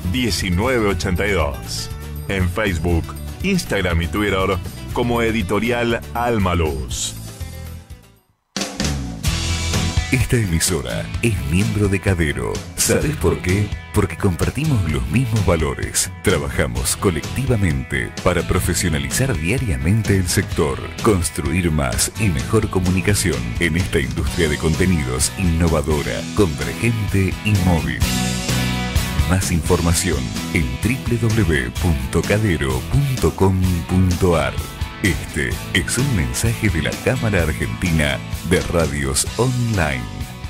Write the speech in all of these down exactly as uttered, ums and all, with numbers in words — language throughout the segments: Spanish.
diecinueve ochenta y dos. En Facebook, Instagram y Twitter como Editorial Almaluz. Esta emisora es miembro de Cadero. ¿Sabes por qué? Porque compartimos los mismos valores. Trabajamos colectivamente para profesionalizar diariamente el sector, construir más y mejor comunicación en esta industria de contenidos innovadora, convergente y móvil. Más información en doble u doble u doble u punto cadero punto com punto a r. Este es un mensaje de la Cámara Argentina de Radios Online.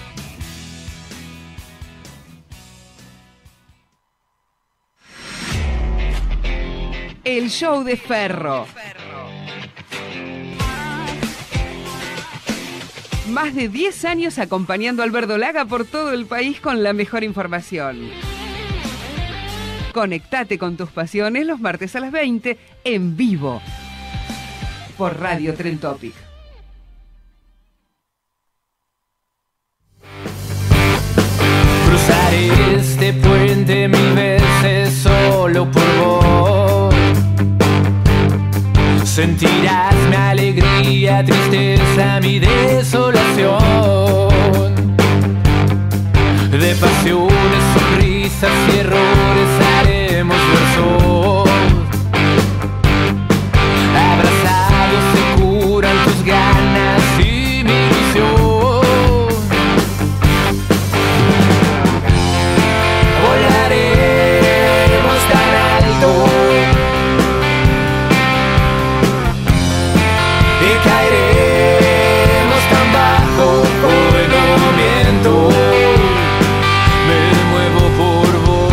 El show de Ferro. Más de diez años acompañando al verdolaga por todo el país con la mejor información. Conectate con tus pasiones los martes a las veinte en vivo por Radio Tren Topic. Cruzaré este puente mil veces solo por vos. Sentirás mi alegría, tristeza, mi desolación. De pasiones, sonrisas y errores haremos versos. Abrazados se curan tus ganas y mi ilusión. Volaremos tan alto y caeremos tan bajo. Hoy no miento, me muevo por vos.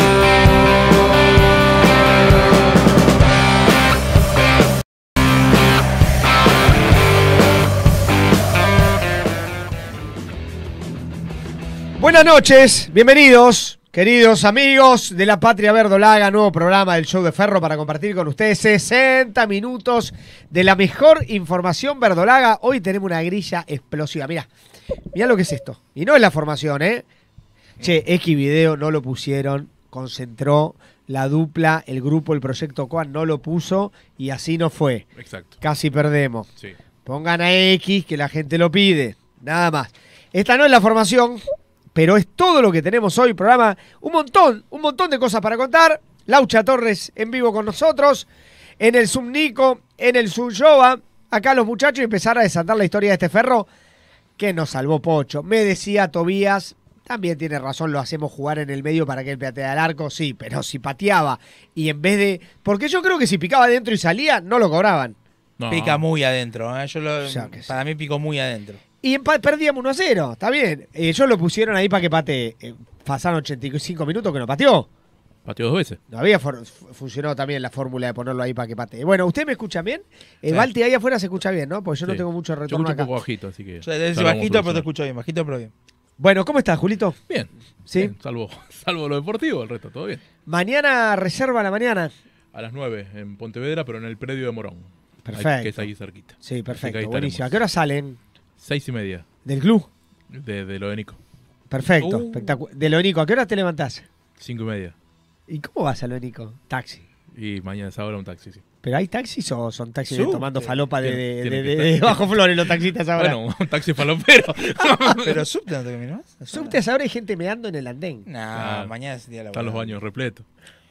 Buenas noches, bienvenidos, queridos amigos de la Patria Verdolaga, nuevo programa del Show de Ferro para compartir con ustedes sesenta minutos de la mejor información verdolaga. Hoy tenemos una grilla explosiva, mirá, mirá lo que es esto. Y no es la formación, ¿eh? Che, X Video no lo pusieron, concentró la dupla, el grupo, el proyecto Coan no lo puso y así no fue. Exacto. Casi perdemos. Sí. Pongan a X, que la gente lo pide, nada más. Esta no es la formación, pero es todo lo que tenemos hoy, programa, un montón, un montón de cosas para contar. Laucha Torres en vivo con nosotros, en el Zoom Nico, en el Zoom Jova, acá los muchachos, y empezar a desatar la historia de este Ferro que nos salvó Pocho. Me decía Tobías, también tiene razón, lo hacemos jugar en el medio para que él patee al arco, sí, pero si pateaba y en vez de... Porque yo creo que si picaba adentro y salía, no lo cobraban. No. Pica muy adentro, ¿eh? Yo lo, O sea que sí. Para mí picó muy adentro. Y empa- perdíamos uno a cero, está bien. Eh, ellos lo pusieron ahí para que patee. Eh, pasaron ochenta y cinco minutos que no pateó. Pateó dos veces. No había for- funcionado también la fórmula de ponerlo ahí para que patee. Bueno, ¿usted me escucha bien? Eh, Sí. Balti, ahí afuera se escucha bien, ¿no? Porque yo no Sí. tengo mucho Yo retorno escucho un acá. poco bajito, así que... O sea, es ya lo vamos a bajito, pero te solucionar. escucho bien, bajito, pero bien. Bueno, ¿cómo estás, Julito? Bien. Sí. Bien, salvo, salvo lo deportivo, el resto todo bien. Mañana reserva a la mañana. A las nueve en Pontevedra, pero en el predio de Morón. Perfecto. Ahí, que es ahí cerquita. Sí, Así que ahí perfecto, estaremos. buenísimo. ¿A qué hora salen Seis y media del club? de, de lo de Nico. Perfecto, Uh. espectacular. De lo Nico, ¿a qué hora te levantás? Cinco y media. ¿Y cómo vas a lo Nico? Taxi. Y mañana es ahora un taxi, sí. ¿Pero hay taxis o son taxis Subte. tomando falopa de, de, Tiene- de- tiene de- que de estar. bajo flores los taxistas ahora? Bueno, un taxi falopero. Pero subte no te caminas más. Subte a ahora hay gente meando en el andén. No, Claro. mañana es día laboral. Están los baños repletos.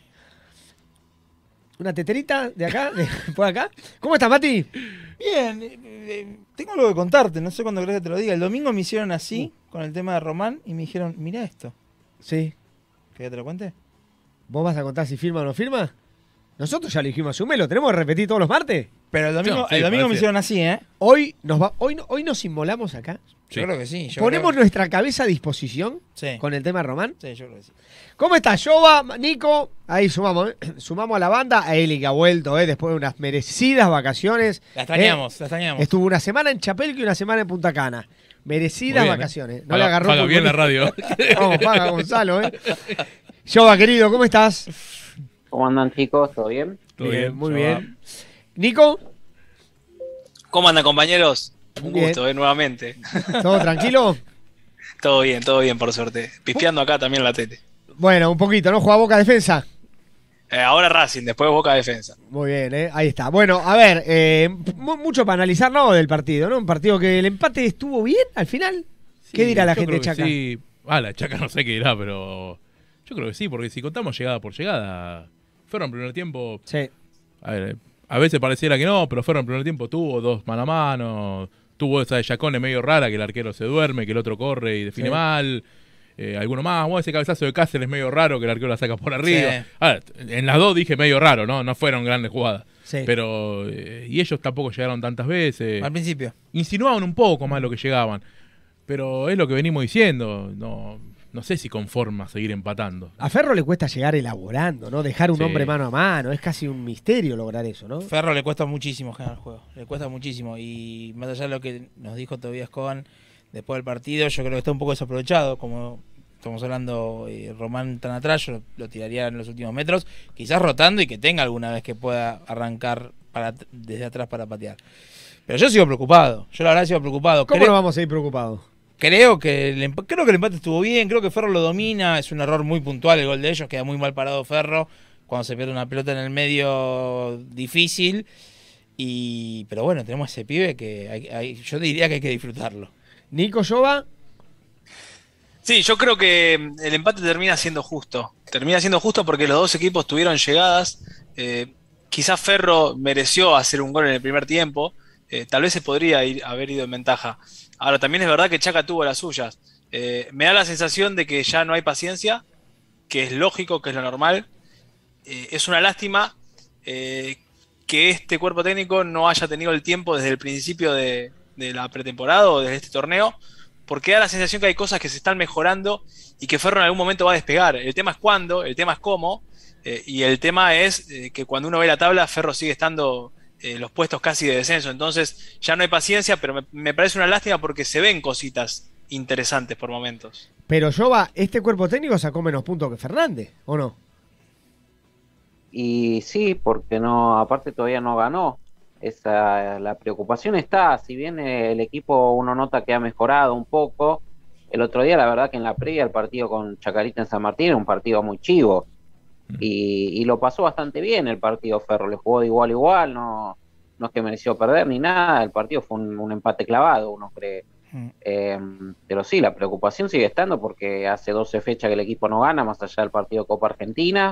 Una teterita de acá, de, por acá. ¿Cómo estás, Mati? Bien, eh, eh, tengo algo que contarte, no sé cuándo crees que te lo diga. El domingo me hicieron así, con el tema de Román, y me dijeron, mirá esto. Sí. ¿Querés que te lo cuente? ¿Vos vas a contar si firma o no firma? Nosotros ya lo dijimos hace un mes, ¿lo tenemos que repetir todos los martes? Pero el domingo, No, sí, el domingo me parece. hicieron así, ¿eh? Hoy nos va, hoy, no- hoy nos inmolamos acá. Sí. Yo creo que sí. Yo Ponemos creo... nuestra cabeza a disposición Sí. con el tema de Román. Sí, yo creo que sí. ¿Cómo estás, Jova, Nico? Ahí sumamos, ¿eh? Sumamos a la banda, a Eli que ha vuelto, ¿eh? Después de unas merecidas vacaciones. La extrañamos, ¿eh? la extrañamos. Estuvo una semana en Chapelco y una semana en Punta Cana. Merecidas Muy bien, ¿eh? vacaciones. No Paga- le agarró paga por bien la poquito. radio. Vamos, paga Gonzalo, ¿eh? Jova, querido, ¿cómo estás? ¿Cómo andan, chicos? ¿Todo bien? Todo Bien, bien, muy ya bien. Nico, ¿Cómo andan, compañeros? Un Bien. gusto, eh, nuevamente. ¿todo tranquilo? Todo bien, todo bien, por suerte. Pispeando acá también la tele. Bueno, un poquito, ¿no? ¿Juega Boca defensa? Eh, ahora Racing, después Boca defensa. Muy bien, ¿eh? Ahí está. Bueno, a ver, eh, mucho para analizar, ¿no? Del partido, ¿no? Un partido que el empate estuvo bien al final. Sí, ¿Qué dirá la yo gente de creo que Chaca? Sí. Ah, la Chaca no sé qué dirá, pero yo creo que sí, porque si contamos llegada por llegada, Ferro en primer tiempo. Sí. A ver, a veces pareciera que no, pero Ferro en primer tiempo tuvo dos mano a mano, tuvo esa de Chacón medio rara, que el arquero se duerme, que el otro corre y define Sí. mal. Eh, alguno más, bueno, ese cabezazo de Cáceres medio raro, que el arquero la saca por arriba. Sí. A ver, en las dos dije medio raro, ¿no? No fueron grandes jugadas. Sí. Pero, eh, y ellos tampoco llegaron tantas veces. Al principio. Insinuaban un poco más lo que llegaban. Pero es lo que venimos diciendo. No, no sé si conforma seguir empatando. A Ferro le cuesta llegar elaborando, ¿no? Dejar un Sí. hombre mano a mano. Es casi un misterio lograr eso, ¿no? Ferro le cuesta muchísimo generar el juego. Le cuesta muchísimo. Y más allá de lo que nos dijo Tobias Cohen después del partido, yo creo que está un poco desaprovechado. Como estamos hablando, eh, Román tan atrás, yo lo, lo tiraría en los últimos metros. Quizás rotando y que tenga alguna vez que pueda arrancar para, desde atrás para patear. Pero yo sigo preocupado. Yo la verdad sigo preocupado. ¿Cómo Creo- no vamos a ir preocupados? Creo que, el emp- creo que el empate estuvo bien, creo que Ferro lo domina, es un error muy puntual el gol de ellos, queda muy mal parado Ferro cuando se pierde una pelota en el medio difícil, y pero bueno, tenemos ese pibe que hay- hay- yo diría que hay que disfrutarlo. Nico Jova, Sí, yo creo que el empate termina siendo justo. Termina siendo justo porque los dos equipos tuvieron llegadas. Eh, quizás Ferro mereció hacer un gol en el primer tiempo. Eh, tal vez se podría ir, haber ido en ventaja. Ahora, también es verdad que Chaca tuvo las suyas. Eh, me da la sensación de que ya no hay paciencia, que es lógico, que es lo normal. Eh, es una lástima eh, que este cuerpo técnico no haya tenido el tiempo desde el principio de, de la pretemporada o desde este torneo, porque da la sensación que hay cosas que se están mejorando y que Ferro en algún momento va a despegar. El tema es cuándo, el tema es cómo, eh, y el tema es eh, que cuando uno ve la tabla, Ferro sigue estando eh, los puestos casi de descenso. Entonces ya no hay paciencia, pero me, me parece una lástima porque se ven cositas interesantes por momentos. pero Jova, este cuerpo técnico sacó menos puntos que Fernández, ¿o no? Y sí, porque no, aparte todavía no ganó. Esa, la preocupación está, si bien el equipo uno nota que ha mejorado un poco, el otro día la verdad que en la previa el partido con Chacarita en San Martín era un partido muy chivo, y, y lo pasó bastante bien el partido Ferro, le jugó de igual a igual, no, no es que mereció perder ni nada, el partido fue un, un empate clavado, uno cree. Mm. Eh, pero sí, la preocupación sigue estando porque hace doce fechas que el equipo no gana, más allá del partido Copa Argentina,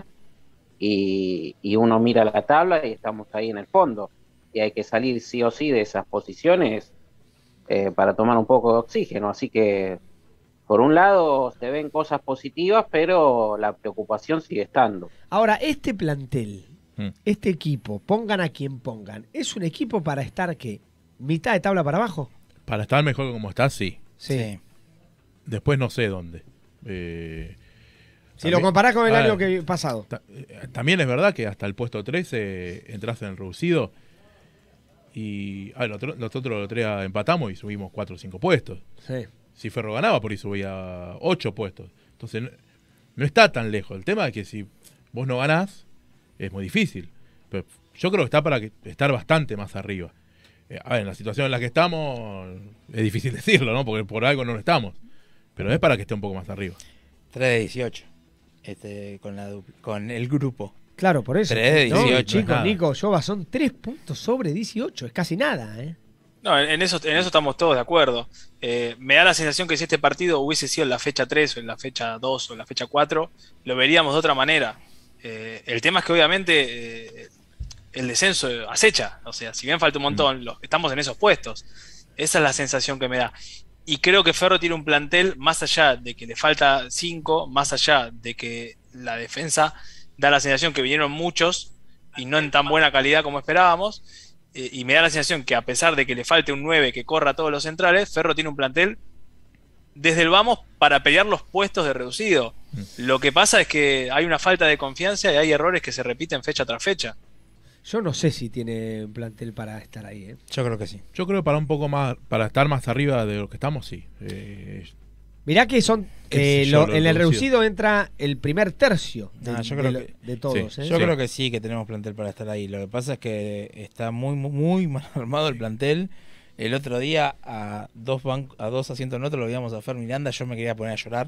y, y uno mira la tabla y estamos ahí en el fondo. Y hay que salir sí o sí de esas posiciones eh, para tomar un poco de oxígeno. Así que, por un lado, se ven cosas positivas, pero la preocupación sigue estando. Ahora, este plantel, Mm. este equipo, pongan a quien pongan, ¿es un equipo para estar, qué, mitad de tabla para abajo? Para estar mejor como está, sí. Sí. Después no sé dónde. Eh, Si lo también- comparás con el a año ver, que pasado. ta- eh, También es verdad que hasta el puesto trece entras en el reducido. Y a ver, nosotros, nosotros el otro día empatamos y subimos cuatro o cinco puestos. Sí. Si Ferro ganaba, por ahí subía ocho puestos. Entonces no, no está tan lejos. El tema es que si vos no ganás, es muy difícil. Pero yo creo que está para que, estar bastante más arriba. Eh, a ver, en la situación en la que estamos, es difícil decirlo, ¿no? Porque por algo no lo estamos. Pero es para que esté un poco más arriba. tres de dieciocho. Este, con, la, dupl- con el grupo. Claro, por eso. tres de No, dieciocho, chicos, nada. Nico, Jova, son tres puntos sobre dieciocho. Es casi nada, ¿eh? No, en en eso, en eso estamos todos de acuerdo. Eh, me da la sensación que si este partido hubiese sido en la fecha tres o en la fecha dos o en la fecha cuatro, lo veríamos de otra manera. Eh, el tema es que obviamente eh, el descenso acecha. O sea, si bien falta un montón, los- estamos en esos puestos. Esa es la sensación que me da. Y creo que Ferro tiene un plantel, más allá de que le falta cinco, más allá de que la defensa da la sensación que vinieron muchos y no en tan buena calidad como esperábamos. Eh, y me da la sensación que a pesar de que le falte un nueve que corra a todos los centrales, Ferro tiene un plantel desde el vamos para pelear los puestos de reducido. Lo que pasa es que hay una falta de confianza y hay errores que se repiten fecha tras fecha. Yo no sé si tiene un plantel para estar ahí, ¿eh? Yo creo que sí. Yo creo que para un poco más, para estar más arriba de lo que estamos, sí. Eh, Mirá que son. Qué eh, sé yo, lo- lo en el reducido. reducido entra el primer tercio de, No, yo de creo lo- que- de todos, sí, ¿eh? Yo Sí. creo que sí, que tenemos plantel para estar ahí. Lo que pasa es que está muy, muy, muy mal armado el plantel. El otro día, a dos ban- a dos asientos nosotros lo veíamos a Fer Miranda, yo me quería poner a llorar.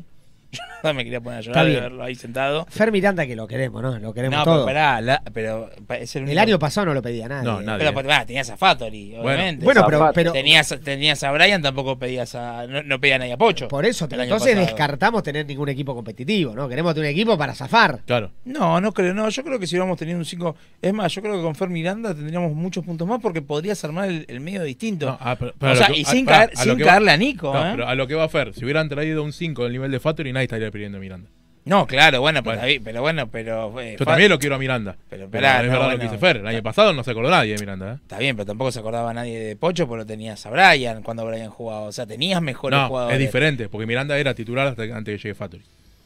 Yo me quería poner a Está llorar de bien. verlo ahí sentado. Fer Miranda que lo queremos, ¿no? Lo queremos No, todo. pero pará, la- pero pa- es el, El único- año pasado no lo pedía nadie. No, nadie. Pero pará, tenías a Fattori, obviamente. Bueno, pero, Zapata. pero tenías, tenías a Brian, tampoco pedías a. No, no pedía a nadie a Pocho. por eso, el año entonces pasado. descartamos tener ningún equipo competitivo, ¿no? Queremos tener un equipo para zafar. Claro. No, no creo, no, yo creo que si hubiéramos tenido un cinco, es más, yo creo que con Fer Miranda tendríamos muchos puntos más porque podrías armar el, el medio distinto. No, ah, pero- pero o a sea, lo que- y a- sin, pará, caer, a lo sin que va- caerle a Nico, No, ¿eh? pero a lo que va Fer, si hubieran traído un cinco del nivel de Fattori, nadie estaría pidiendo a Miranda. No, claro, bueno, pero, Bueno. David, pero bueno, pero. eh, Yo Fa- también lo quiero a Miranda. Pero, Pero, esperá, es no, verdad bueno, lo que dice Fer. El año pasado no se acordó nadie de Miranda. ¿eh? Está bien, pero tampoco se acordaba nadie de Pocho porque lo tenías a Brian cuando Brian jugaba. O sea, tenías mejores No, jugadores. es diferente, porque Miranda era titular hasta que- antes que llegue Fattori.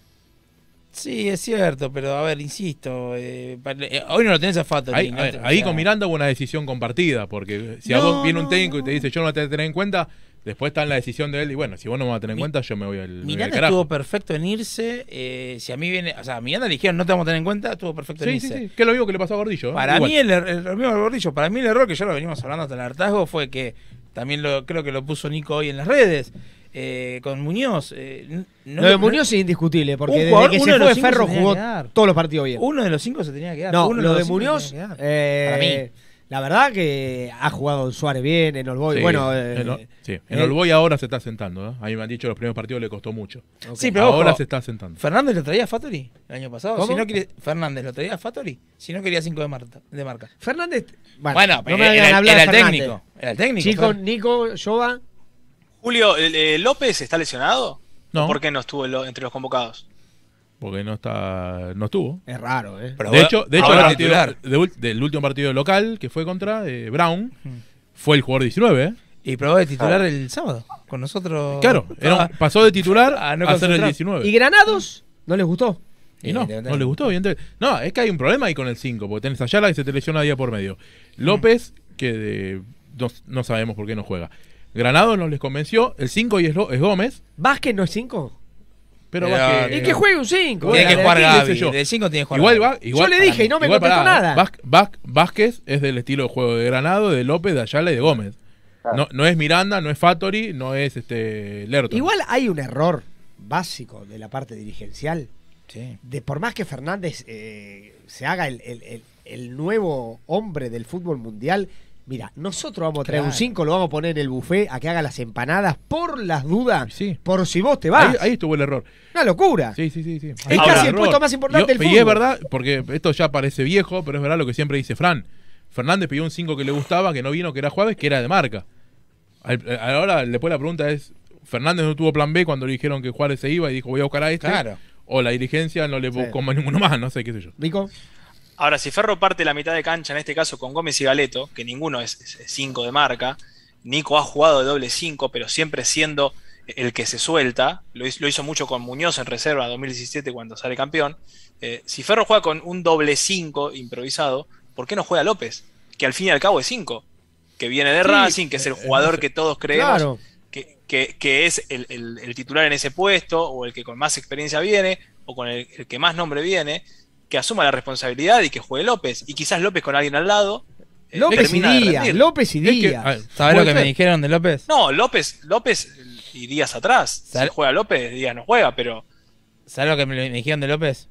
Sí, es cierto, pero a ver, insisto, eh, pa- eh, hoy no lo tenés a Fattori. Ahí, no a ver, te- o ahí sea, con Miranda hubo una decisión compartida, porque si a No, vos viene un no, técnico y no. te dice yo no te voy a tener en cuenta, después está en la decisión de él y bueno, si vos no me vas a tener en Mi- cuenta, yo me voy al, me voy al Miranda carajo. estuvo perfecto en irse. eh, si a mí viene, o sea, a Miranda le dijeron no te vamos a tener en cuenta, estuvo perfecto en Sí, irse. sí, sí, que es lo mismo que le pasó a Gordillo. ¿eh? Para Igual. mí el, er- el, el mismo Gordillo, para mí el error que ya lo venimos hablando hasta el hartazgo fue que también lo creo que lo puso Nico hoy en las redes eh, con Muñoz. eh, n- no Lo de no- Muñoz es indiscutible, porque Un desde jugador- que uno se de fue los cinco Ferro se tenía jugó que quedar. todos los partidos bien. Uno de los cinco se tenía que quedar. No, Uno de lo los de cinco se Muñoz, tenía que quedar. eh, Para mí. la verdad que ha jugado Suárez bien, en Olboy. Sí, bueno, eh, en, O- sí, en eh, Olboy ahora se está sentando. ¿eh? A mí me han dicho que los primeros partidos le costó mucho. ok. Sí, pero ahora ojo, se está sentando. ¿Fernández lo traía a Fattori el año pasado? ¿Cómo? Si no quiere, Fernández lo traía a Fattori si no quería cinco de, marca, de marca. Fernández. Bueno, Bueno, no pero me hagan era, hablar era de el Fernández. técnico. Era el técnico. Chico, Fer. Nico, Jova. Julio, eh, ¿López está lesionado? No. ¿Por qué no estuvo en lo- entre los convocados? Porque no está no estuvo. Es raro, ¿eh? Pero de ahora- hecho, de hecho ahora el partido- titular. de ul- del último partido local que fue contra eh, Brown, fue el jugador diecinueve. ¿eh? Y probó de titular el sábado con nosotros. Claro, era un- Ah, pasó de titular a a, no ser el concentrar. diecinueve. ¿Y Granados? ¿No les gustó? Y no, Evidentemente. no le gustó, evidentemente. No, es que hay un problema ahí con el cinco, porque tenés a Ayala que se te lesiona día por medio. López, que de- no, no sabemos por qué no juega. Granado no les convenció. El cinco y es, Lo- es Gómez, ¿Vázquez no es cinco? pero, Pero- Vázquez- Y que juegue un cinco. Tiene que Bueno, jugar qué Gaby. sé yo. De cinco tiene que jugar Igual, Gaby. va, igual Yo le dije y no me igual contestó pará, nada. Vázquez, Vázquez- Vázquez es del estilo de juego de Granado, de López, de Ayala y de Gómez. No, no es Miranda, no es Fattori, no es este Lerton. Igual hay un error básico de la parte dirigencial. Sí. De por más que Fernández eh, se haga el, el- el- el nuevo hombre del fútbol mundial, mira, nosotros vamos a traer Claro. un cinco, lo vamos a poner en el buffet a que haga las empanadas por las dudas, Sí. por si vos te vas. Ahí, ahí estuvo el error. Una locura. Sí, sí, sí. sí. Es Ahí casi está el puesto más importante Y- del Y es fútbol. verdad, porque esto ya parece viejo, pero es verdad lo que siempre dice Fran. Fernández pidió un cinco que le gustaba, que no vino, que era Juárez, que era de marca. Al- Ahora, después la pregunta es, ¿Fernández no tuvo plan B cuando le dijeron que Juárez se iba y dijo voy a buscar a este? Claro. O la dirigencia no le Sí. buscó más ninguno más, no sé, qué sé yo. Nico, Ahora, si Ferro parte la mitad de cancha, en este caso con Gómez y Galeto, que ninguno es cinco de marca, Nico ha jugado de doble cinco, pero siempre siendo el que se suelta, lo hizo, lo hizo mucho con Muñoz en reserva en dos mil diecisiete cuando sale campeón. Eh, si Ferro juega con un doble cinco improvisado, ¿por qué no juega López? Que al fin y al cabo es cinco, que viene de Sí, Racing, que es el jugador que todos creemos claro. que, que- que es el, el- el titular en ese puesto, o el que con más experiencia viene, o con el, el que más nombre viene, que asuma la responsabilidad y que juegue López. Y quizás López con alguien al lado. eh, López y termina de Díaz, rendir. López y Es que, Díaz. ah, ¿Sabes lo puede que me ser. dijeron de López? No, López, López y Díaz atrás. Si ¿Sabe? juega López, Díaz no juega, pero ¿Sabes lo que me, me dijeron de López?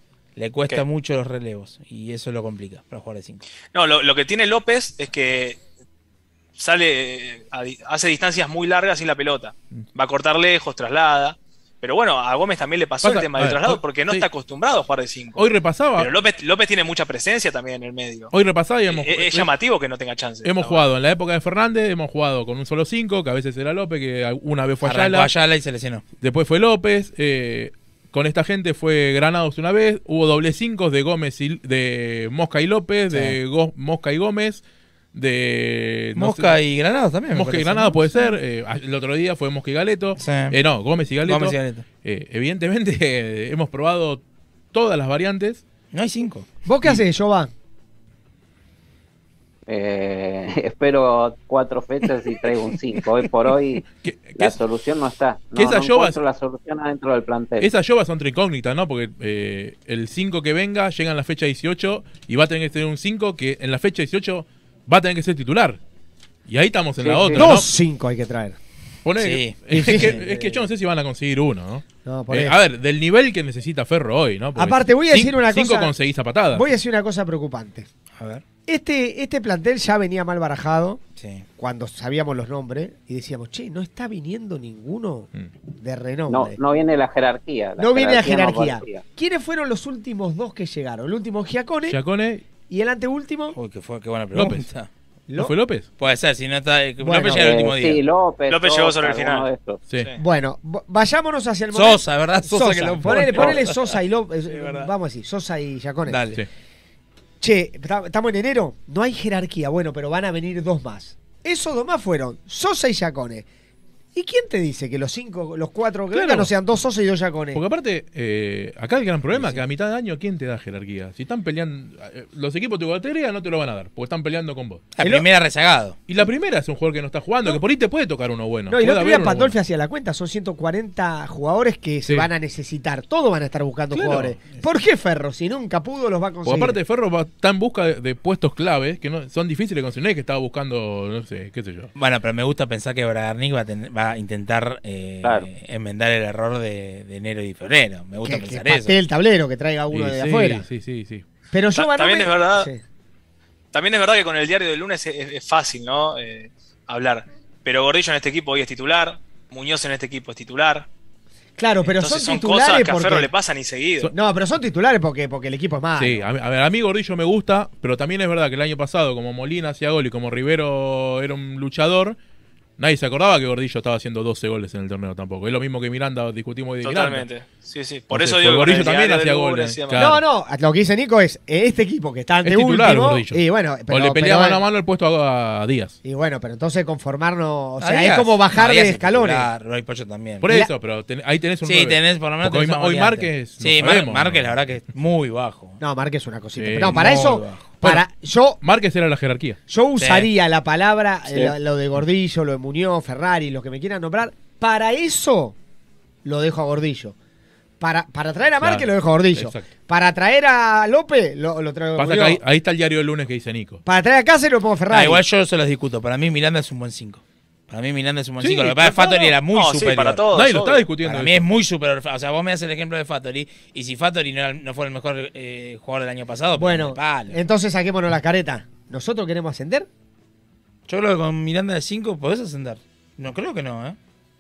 Le cuesta ¿Qué? mucho los relevos y eso lo complica para jugar de cinco. no, lo, lo que tiene López es que sale, eh, a di- hace distancias muy largas sin la pelota. Va a cortar lejos, traslada. Pero bueno, a Gómez también le pasó Pasa- el tema a del ver, traslado hoy- porque no sí. está acostumbrado a jugar de cinco. Hoy repasaba, Pero López, López tiene mucha presencia también en el medio. hoy repasaba y hemos, es, es llamativo que no tenga chance. hemos La jugado en la época de Fernández, hemos jugado con un solo cinco, que a veces era López, que una vez fue Arrancó Ayala. Ayala y se lesionó. Después fue López. eh, con esta gente fue Granados una vez. Hubo doble cinco de Gómez y de Mosca y López, Sí. de Go- Mosca y Gómez, de no Mosca sé, y Granados también. me Mosca y parece, Granado ¿no? puede ser. eh, el otro día fue Mosca y Galeto. Sí. Eh, no, Gómez y Galeto. Gómez y Galeto. Eh, evidentemente eh, hemos probado todas las variantes. No hay cinco. ¿Vos qué haces, Jova? Eh, espero cuatro fechas y traigo un cinco. Hoy por hoy Que, que la es- solución no está. que No, esas no Jovas- encuentro la solución adentro del plantel. esas llovas son incógnitas, ¿no? Porque eh, el cinco que venga llega en la fecha dieciocho y va a tener que tener un cinco que en la fecha dieciocho va a tener que ser titular. Y ahí estamos en Sí, la sí. otra, Dos ¿no? cinco hay que traer. Poné, Sí. es, Sí. que, es que yo no sé si van a conseguir uno, ¿no? No, por Eh, eso. a ver, del nivel que necesita Ferro hoy, ¿no? Porque Aparte, voy a decir cinco- una cinco cosa. conseguís a patadas. Voy a decir una cosa preocupante. A ver. Este, este plantel ya venía mal barajado Sí. cuando sabíamos los nombres y decíamos, che, no está viniendo ninguno Mm. de No, renombre. no viene la jerarquía. No viene la no jerarquía. aparecía. ¿Quiénes fueron los últimos dos que llegaron? El último Giacone Giacone, y el anteúltimo Uy, qué, fue, qué buena López. pregunta. ¿no fue López? Puede ser, si no está. eh, Bueno, López llega el Eh, último día. Sí, López. López llegó sobre el alguno final. de estos. Sí. Sí. Bueno, v- vayámonos hacia el momento. Sosa, ¿verdad? Sosa, Sosa, que lo ponele, pone. ponele Sosa y López. Sí, verdad. Vamos a decir, Sosa y Giacone. Dale. Sí. Che, está- estamos en enero, no hay jerarquía, bueno, pero van a venir dos más. Esos dos más fueron Sosa y Giacone. ¿Y quién te dice que los cinco, los cuatro que Claro. vengan no sean dos Sosa y dos Giacone? Porque aparte, eh, acá el gran problema es que a mitad de año, ¿quién te da jerarquía? Si están peleando, eh, los equipos de tu categoría no te lo van a dar, porque están peleando con vos. La El- primera rezagado. Y la primera es un jugador que no está jugando, que por ahí te puede tocar uno bueno. No, y el Puede otro haber día uno Pandolfi bueno. hacía la cuenta, son ciento cuarenta jugadores que se Sí. van a necesitar. Todos van a estar buscando Claro. jugadores. ¿Por qué Ferro? Si nunca pudo, los va a Porque conseguir. aparte Ferro va, está en busca de, de puestos claves que no son difíciles de conseguir, no es que estaba buscando, no sé, qué sé yo. Bueno, pero me gusta pensar que Bragarnik va a, ten- va a intentar eh, Claro. enmendar el error de, de enero y febrero. Me gusta que, que pensar patee eso. el tablero, que traiga uno Y de sí, afuera. Sí, sí, sí. Pero yo Ta- también es verdad. Sí. También es verdad que con el diario del lunes es, es fácil, ¿no? Eh, hablar. Pero Gordillo en este equipo hoy es titular. Muñoz en este equipo es titular. Claro, pero Entonces son son titulares cosas que a porque... Ferro le pasan y seguido. No, pero son titulares porque, porque el equipo es malo. Sí, a, mí- a ver, a mí Gordillo me gusta, pero también es verdad que el año pasado, como Molina hacía gol y como Rivero era un luchador, nadie se acordaba que Gordillo estaba haciendo doce goles en el torneo tampoco. Es lo mismo que Miranda, discutimos de Miranda. Totalmente. Sí, sí. Por No eso sé, digo que Gordillo con el también diario hacía del goles, lunes y demás. claro. No, no, lo que dice Nico es este equipo que está ante Es titular, último. Gordillo. Y bueno, pero, o le pelea pero- mano a mano el puesto a, a Díaz. Y bueno, pero entonces conformarnos, o Ah, sea, Díaz. es como bajar No, Díaz de es escalones. titular, Roy Pollo también. Por La- eso, pero ten- ahí tenés un Sí, nueve. tenés por lo menos. Porque hoy, tenés Ma- una hoy variante. Márquez. no Sí, Mar- sabemos, Márquez, ¿no? la verdad que es muy bajo. No, Márquez es una cosita. Sí, Pero no, para muy eso, bajo. para yo, Márquez era la jerarquía. yo usaría la palabra, Sí. eh, lo, lo de Gordillo, lo de Muñoz, Ferrari, lo que me quieran nombrar. Para eso lo dejo a Gordillo. Para, para traer a Claro, Márquez lo dejo a Gordillo. exacto. Para traer a López lo, lo traigo a Pasa que Gordillo. ahí, ahí está el diario del lunes que dice Nico. Para traer a Cáceres lo pongo a Ferrari. Ah, igual yo se los discuto. Para mí Miranda es un buen cinco. Para mí Miranda es un buen Sí, cinco. Lo que pasa es que para Fattori todo. era muy No, sí, superior. para todos. Nadie lo obvio. está discutiendo. Para mí es muy superior. O sea, vos me das el ejemplo de Fattori. Y si Fattori no, era- no fue el mejor eh, jugador del año pasado, Bueno, pues, palo. entonces saquémonos la careta. ¿Nosotros queremos ascender? Yo creo que con Miranda de cinco podés ascender. No creo que no, ¿eh?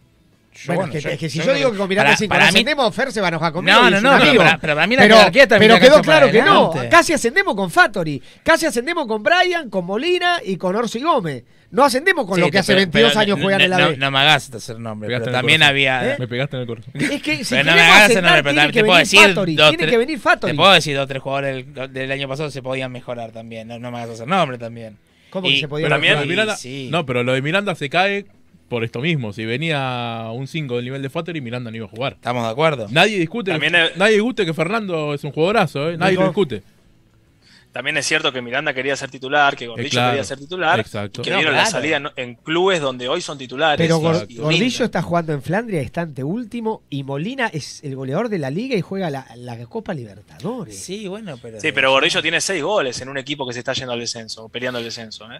Yo, Bueno, bueno, es que, yo- es que si yo yo, creo digo que con Miranda para- cinco para no mí- ascendemos, Fer se va a enojar conmigo. No, y no, es no, un pero amigo. para- pero para mí la pero, jerarquía también pero la quedó cancha claro para que no. adelante. Casi ascendemos con Fattori. Casi ascendemos con Brian, con Molina y con Orso y Gómez. No ascendemos con Sí, lo que hace pero- veintidós pero años no- juegan en la no, B. No me hagas hacer nombre, Pegaste pero en el también corazón. había... ¿Eh? Me pegaste en el corazón. Es que si Pero no me queremos hagas hacer ascender, nombre, pero tiene te que puedo venir decir Fattori. dos, Tiene tres- que venir Fattori. Te puedo decir dos o tres jugadores del, del año pasado se podían mejorar también. No, no me hagas hacer nombre también. ¿Cómo Y- que se podía pero también- Lo de Miranda- sí. No, pero lo de Miranda se cae por esto mismo. Si venía un cinco del nivel de Fattori, Miranda no iba a jugar. ¿Estamos de acuerdo? Nadie discute, También que, es- nadie discute que Fernando es un jugadorazo, ¿eh? Nadie Dijo- lo discute. También es cierto que Miranda quería ser titular, que Gordillo Eh, claro. quería ser titular. Exacto. Y que No, dieron la claro. salida en, en clubes donde hoy son titulares. Pero y- Gor- y Gordillo rinden. está jugando en Flandria, está ante último. Y Molina es el goleador de la liga y juega la, la Copa Libertadores. Sí, bueno, pero... Sí, pero Gordillo tiene seis goles en un equipo que se está yendo al descenso, o peleando el descenso. ¿eh?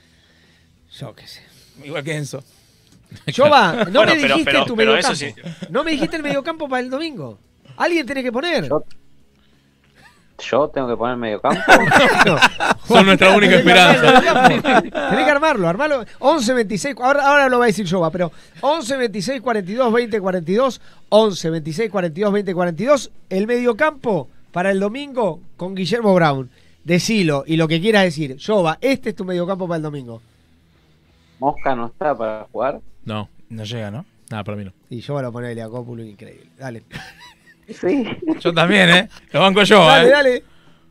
Yo qué sé. Igual que Enzo. Jova, no Bueno, me pero- dijiste pero- tu pero mediocampo. eso sí. No me dijiste el mediocampo para el domingo. Alguien tiene que poner. Yo, yo tengo que poner medio campo. No. Son nuestra única Tenés que armar el esperanza. mediocampo. Tenés que armarlo, armarlo. once veintiséis, ahora, ahora lo va a decir Jova, pero once veintiséis cuarenta y dos veinte cuarenta y dos, once veintiséis cuarenta y dos veinte cuarenta y dos, el mediocampo para el domingo con Guillermo Brown. Decilo y lo que quieras decir. Jova, este es tu mediocampo para el domingo. Mosca no está para jugar. No, No llega, ¿no? nada, para mí no. Y Jova lo pone a Eliacópulo, increíble. Dale. Sí. Yo también, ¿eh? Lo banco yo, Dale, ¿eh? dale.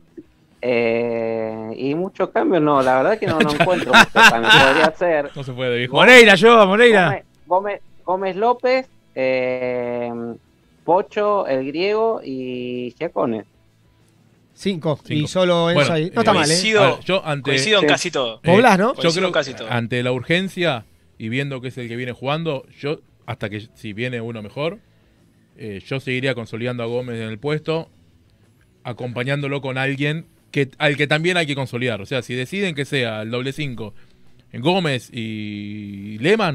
Eh, y muchos cambios, no, la verdad que no, no encuentro muchos cambios. Podría ser No se puede, viejo. Moreira, yo, Moreira. Gómez, Gómez, Gómez López, eh, Pocho, el griego y Giacone. Cinco. Cinco. Y solo Enzo Bueno, ahí. No eh, está mal, ¿eh? Coincido, A ver, yo ante, coincido en Sí. casi todo. eh, Poblás, ¿no? Yo Coincido creo en casi todo. ante la urgencia y viendo que es el que viene jugando, yo hasta que si viene uno mejor, eh, yo seguiría consolidando a Gómez en el puesto, acompañándolo con alguien que al que también hay que consolidar. O sea, si deciden que sea el doble cinco en Gómez y Lehmann,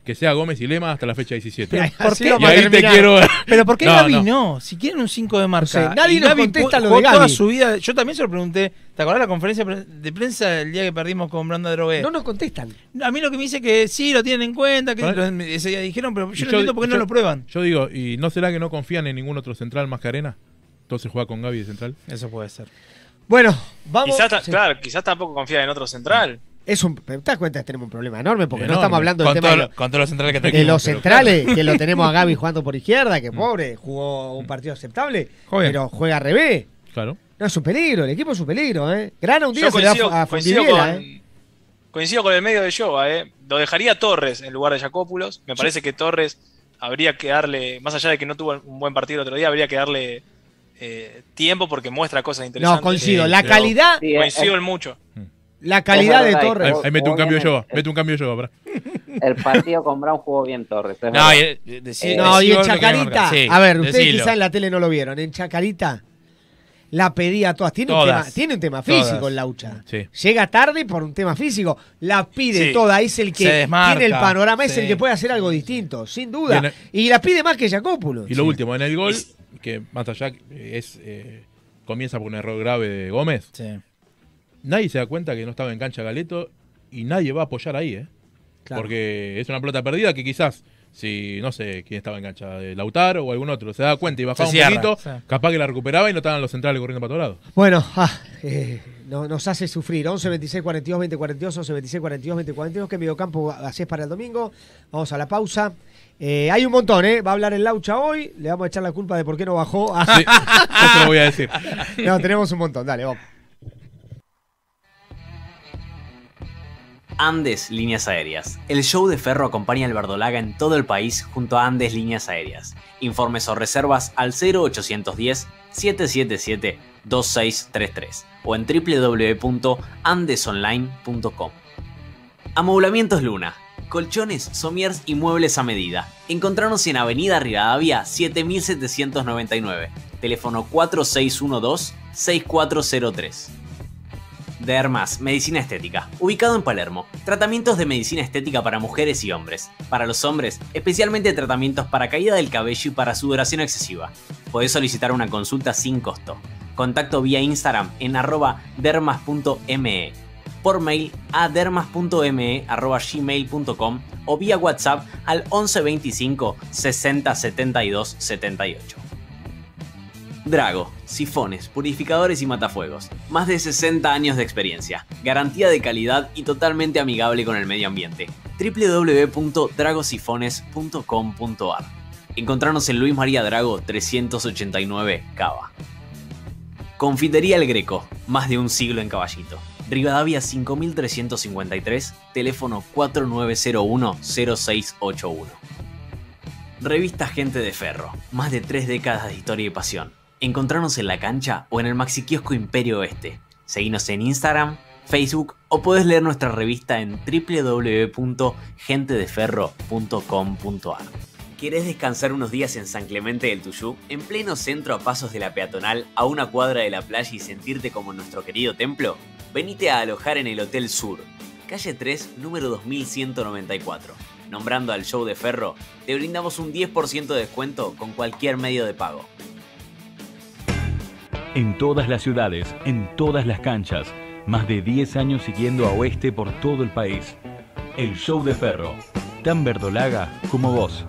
que sea Gómez y Lema hasta la fecha diecisiete. Pero ¿Por así qué? lo Y vamos a ahí te terminar. quiero ver. Pero ¿por qué No, Gaby no. no? Si quieren un cinco de marca. No sé, nadie y nos Gaby contesta pu- lo jugó de toda Gaby. su vida. Yo también se lo pregunté. ¿Te acordás de la conferencia pre- de prensa el día que perdimos con Branda Drogué? No nos contestan. A mí lo que me dice que sí, lo tienen en cuenta, que ¿Vale? lo- ese día dijeron, pero yo Y no entiendo por qué yo- no lo prueban. Yo digo, ¿y no será que no confían en ningún otro central más que Arena? Entonces juega con Gaby de central. Eso puede ser. Bueno, vamos. Quizás, ta- Sí. claro, quizás tampoco confía en otro central. Es un, ¿te das cuenta? Tenemos un problema enorme porque no Enorme. estamos hablando del Con, tema todo de, lo- con todos los centrales que de tenemos. los pero centrales, que lo tenemos a Gaby jugando por izquierda, que pobre, jugó un partido aceptable, Juega. pero juega al revés. Claro. No, es un peligro, el equipo es un peligro, ¿eh? Grana un día Yo se le coincido, da a coincido Fondiviela, con, ¿eh? coincido con el medio de Yoba, ¿eh? Lo dejaría Torres en lugar de Jacópulos. Me parece que Torres habría que darle, más allá de que no tuvo un buen partido el otro día, habría que darle eh, tiempo porque muestra cosas interesantes. No, coincido. Sí, La pero- calidad, Sí, Coincido es- en mucho. la calidad Es de verdad, Torres. Ahí, ahí mete un cambio de Yoba. Obviamente. Mete un cambio de Yoba, pará. el partido con Brown jugó bien Torres. es No, verdad. y, eh, decí- No, y decí en vos lo que Chacarita, marca. Sí, a ver, ustedes decilo. quizás en la tele no lo vieron, en Chacarita la pedía a todas. Tiene, Un, Todas. tema, tiene un tema Todas. físico el Laucha. Sí. Llega tarde por un tema físico, la pide Sí. toda, es el Se que desmarca, tiene el panorama, es sí. el que puede hacer algo distinto, sin duda. Viene- Y la pide más que Jacópulos. Y lo último, en el gol, que más allá eh, es eh, comienza por un error grave de Gómez, Sí. nadie se da cuenta que no estaba en cancha Galeto y nadie va a apoyar ahí, ¿eh? Claro. Porque es una pelota perdida que quizás, si no sé quién estaba en cancha, de Lautaro o algún otro, se da cuenta y bajaba Se un cierra, poquito, sí. capaz que la recuperaba y no estaban los centrales corriendo para todos lados. Bueno, ah, eh, no- nos hace sufrir. once, veintiséis, cuarenta y dos, veinte, cuarenta y dos, once, veintiséis, cuarenta y dos, veinte, cuarenta y dos. ¿Qué mediocampo hacés para el domingo? Vamos a la pausa. Eh, hay un montón, ¿eh? Va a hablar el Laucha hoy. Le vamos a echar la culpa de por qué no bajó. Ah, Sí, yo te lo voy a decir. no, tenemos un montón. Dale, vamos. Andes Líneas Aéreas. El show de Ferro acompaña al verdolaga en todo el país junto a Andes Líneas Aéreas. Informes o reservas al cero ochocientos diez, setecientos setenta y siete, veintiséis treinta y tres o en doble u doble u doble u punto andes online punto com. Amoblamientos Luna. Colchones, somiers y muebles a medida. Encontrarnos en Avenida Rivadavia siete mil setecientos noventa y nueve. Teléfono cuatro seis uno dos, seis cuatro cero tres. Dermas, Medicina Estética, ubicado en Palermo. Tratamientos de medicina estética para mujeres y hombres. Para los hombres, especialmente tratamientos para caída del cabello y para sudoración excesiva. Podés solicitar una consulta sin costo. Contacto vía Instagram en arroba dermas punto me. Por mail a dermas punto me arroba gmail punto com o vía WhatsApp al once veinticinco, sesenta, setenta y dos, setenta y ocho. Drago, sifones, purificadores y matafuegos. Más de sesenta años de experiencia, garantía de calidad y totalmente amigable con el medio ambiente. doble u doble u doble u punto dragosifones punto com punto ar. Encontrarnos en Luis María Drago trescientos ochenta y nueve, Cava. Confitería El Greco, más de un siglo en Caballito. Rivadavia cinco mil trescientos cincuenta y tres, teléfono cuatro nueve cero uno, cero seis ocho uno. Revista Gente de Ferro, más de tres décadas de historia y pasión. Encontrarnos en la cancha o en el maxiquiosco Imperio Oeste. Seguinos en Instagram, Facebook o podés leer nuestra revista en doble u doble u doble u punto gente de ferro punto com punto ar. ¿Querés descansar unos días en San Clemente del Tuyú? En pleno centro a pasos de la peatonal, a una cuadra de la playa y sentirte como en nuestro querido templo? Venite a alojar en el Hotel Sur, calle tres, número dos mil ciento noventa y cuatro. Nombrando al show de Ferro, te brindamos un diez por ciento de descuento con cualquier medio de pago. En todas las ciudades, en todas las canchas, más de diez años siguiendo a Oeste por todo el país. El show de Ferro, tan verdolaga como vos.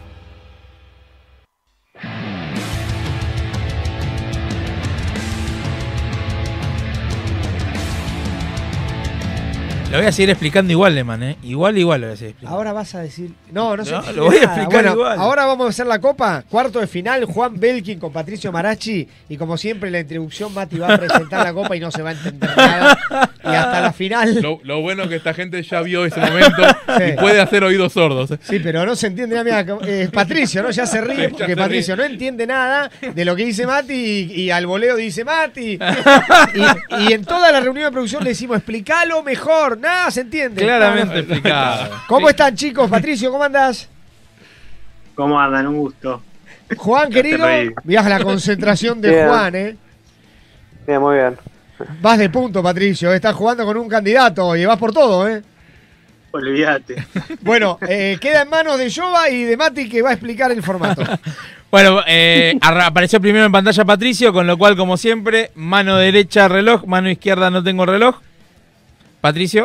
Lo voy a seguir explicando igual, Leman, ¿eh? Igual, igual lo voy a seguir explicando. Ahora vas a decir. No, no, se No, entiende lo voy a nada. explicar Bueno, igual. ahora vamos a hacer la copa. Cuarto de final, Juan Belkin con Patricio Marachi. Y como siempre, en la introducción, Mati va a presentar la copa y no se va a entender nada. Y hasta la final. Lo, lo bueno es que esta gente ya vio ese momento Sí. y puede hacer oídos sordos. ¿eh? Sí, pero no se entiende nada. Mira, eh, Patricio, ¿no? Ya se ríe Ya porque se Patricio ríe. no entiende nada de lo que dice Mati y, y al voleo dice Mati. Y, y en toda la reunión de producción le decimos, explícalo mejor. Nada se entiende. Claramente explicado. ¿Cómo están, chicos? Patricio, ¿cómo andás? ¿Cómo andan? Un gusto. Juan, querido, reí. viaja la concentración de Bien. Juan, ¿eh? Bien, muy bien. Vas de punto, Patricio. Estás jugando con un candidato y vas por todo, ¿eh? Olvídate. Bueno, eh, queda en manos de Jova y de Mati, que va a explicar el formato. Bueno, eh, apareció primero en pantalla Patricio, con lo cual, como siempre, mano derecha reloj, mano izquierda no tengo reloj. Patricio.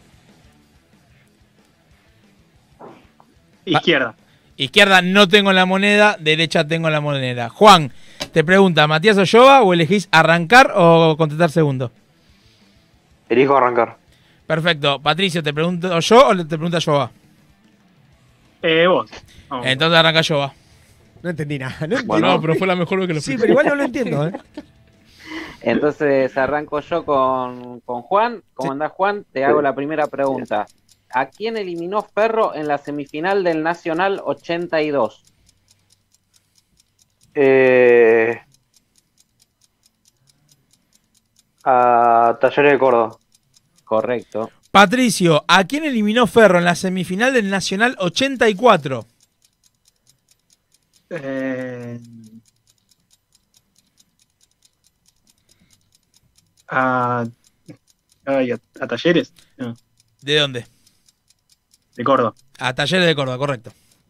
Izquierda. Izquierda no tengo la moneda, derecha tengo la moneda. Juan, te pregunta, ¿Matías o Jova o elegís arrancar o contestar segundo? Elijo arrancar. Perfecto. Patricio, ¿te pregunto yo o te pregunta Jova? Eh, vos. Vamos. Entonces arranca Jova. No entendí nada. No entendí. Bueno, no, pero fue la mejor vez que lo Sí, pero igual no lo entiendo, ¿eh? Entonces arranco yo con, con Juan. ¿Cómo andás, Juan? Te hago la primera pregunta. ¿A quién eliminó Ferro en la semifinal del Nacional ochenta y dos? Eh, a Talleres de Córdoba. Correcto. Patricio, ¿a quién eliminó Ferro en la semifinal del Nacional ochenta y cuatro? Eh, a, ay, a, a Talleres. No, ¿De dónde? de Córdoba. A Talleres de Córdoba, correcto.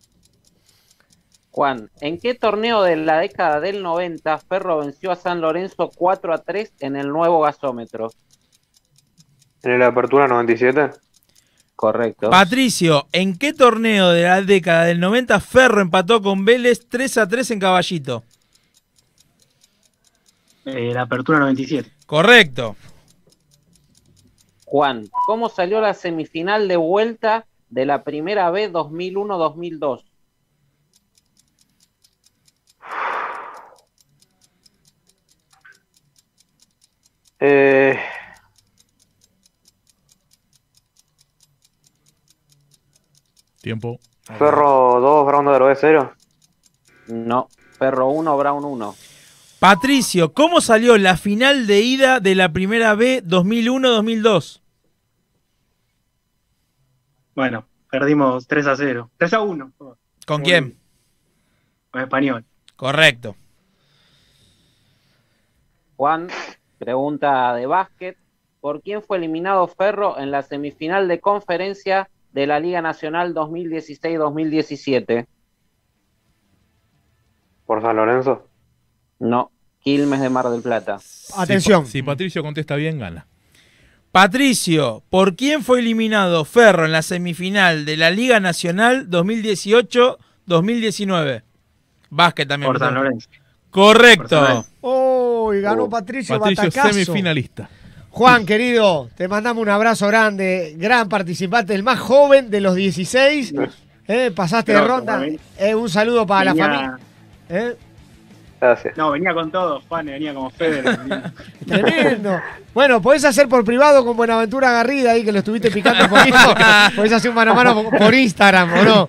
Juan, ¿en qué torneo de la década del noventa Ferro venció a San Lorenzo cuatro a tres en el nuevo gasómetro? ¿En la Apertura noventa y siete? Correcto. Patricio, ¿en qué torneo de la década del noventa Ferro empató con Vélez tres a tres en Caballito? Eh, la Apertura noventa y siete. Correcto. Juan, ¿cómo salió la semifinal de vuelta de la Primera B dos mil uno dos mil dos? Eh, Tiempo. Ferro dos, Brown de Aroe cero. No, Ferro uno, Brown uno. Patricio, ¿cómo salió la final de ida de la Primera B dos mil uno dos mil dos? Bueno, perdimos tres a cero. tres a uno. ¿Con quién? Con Español. Correcto. Juan, pregunta de básquet. ¿Por quién fue eliminado Ferro en la semifinal de conferencia de la Liga Nacional dos mil dieciséis dos mil diecisiete? ¿Por San Lorenzo? No, Quilmes de Mar del Plata. Atención. Si, si Patricio contesta bien, gana. Patricio, ¿por quién fue eliminado Ferro en la semifinal de la Liga Nacional dos mil dieciocho dos mil diecinueve? Básquet también. Por San Lorenzo. Correcto. Oh, y ganó Patricio, Patricio batacazo. semifinalista. Juan, querido, te mandamos un abrazo grande. Gran participante, el más joven de los dieciséis. Eh, pasaste de Gracias, ronda. Juan. Eh, un saludo para Venía- la familia. Eh, Gracias. No, venía con todo, Juan, venía como Federer. Tremendo. Bueno, podés hacer por privado con Buenaventura Garrida ahí, que lo estuviste picando un poquito. Podés hacer un mano a mano por- por Instagram, ¿o no?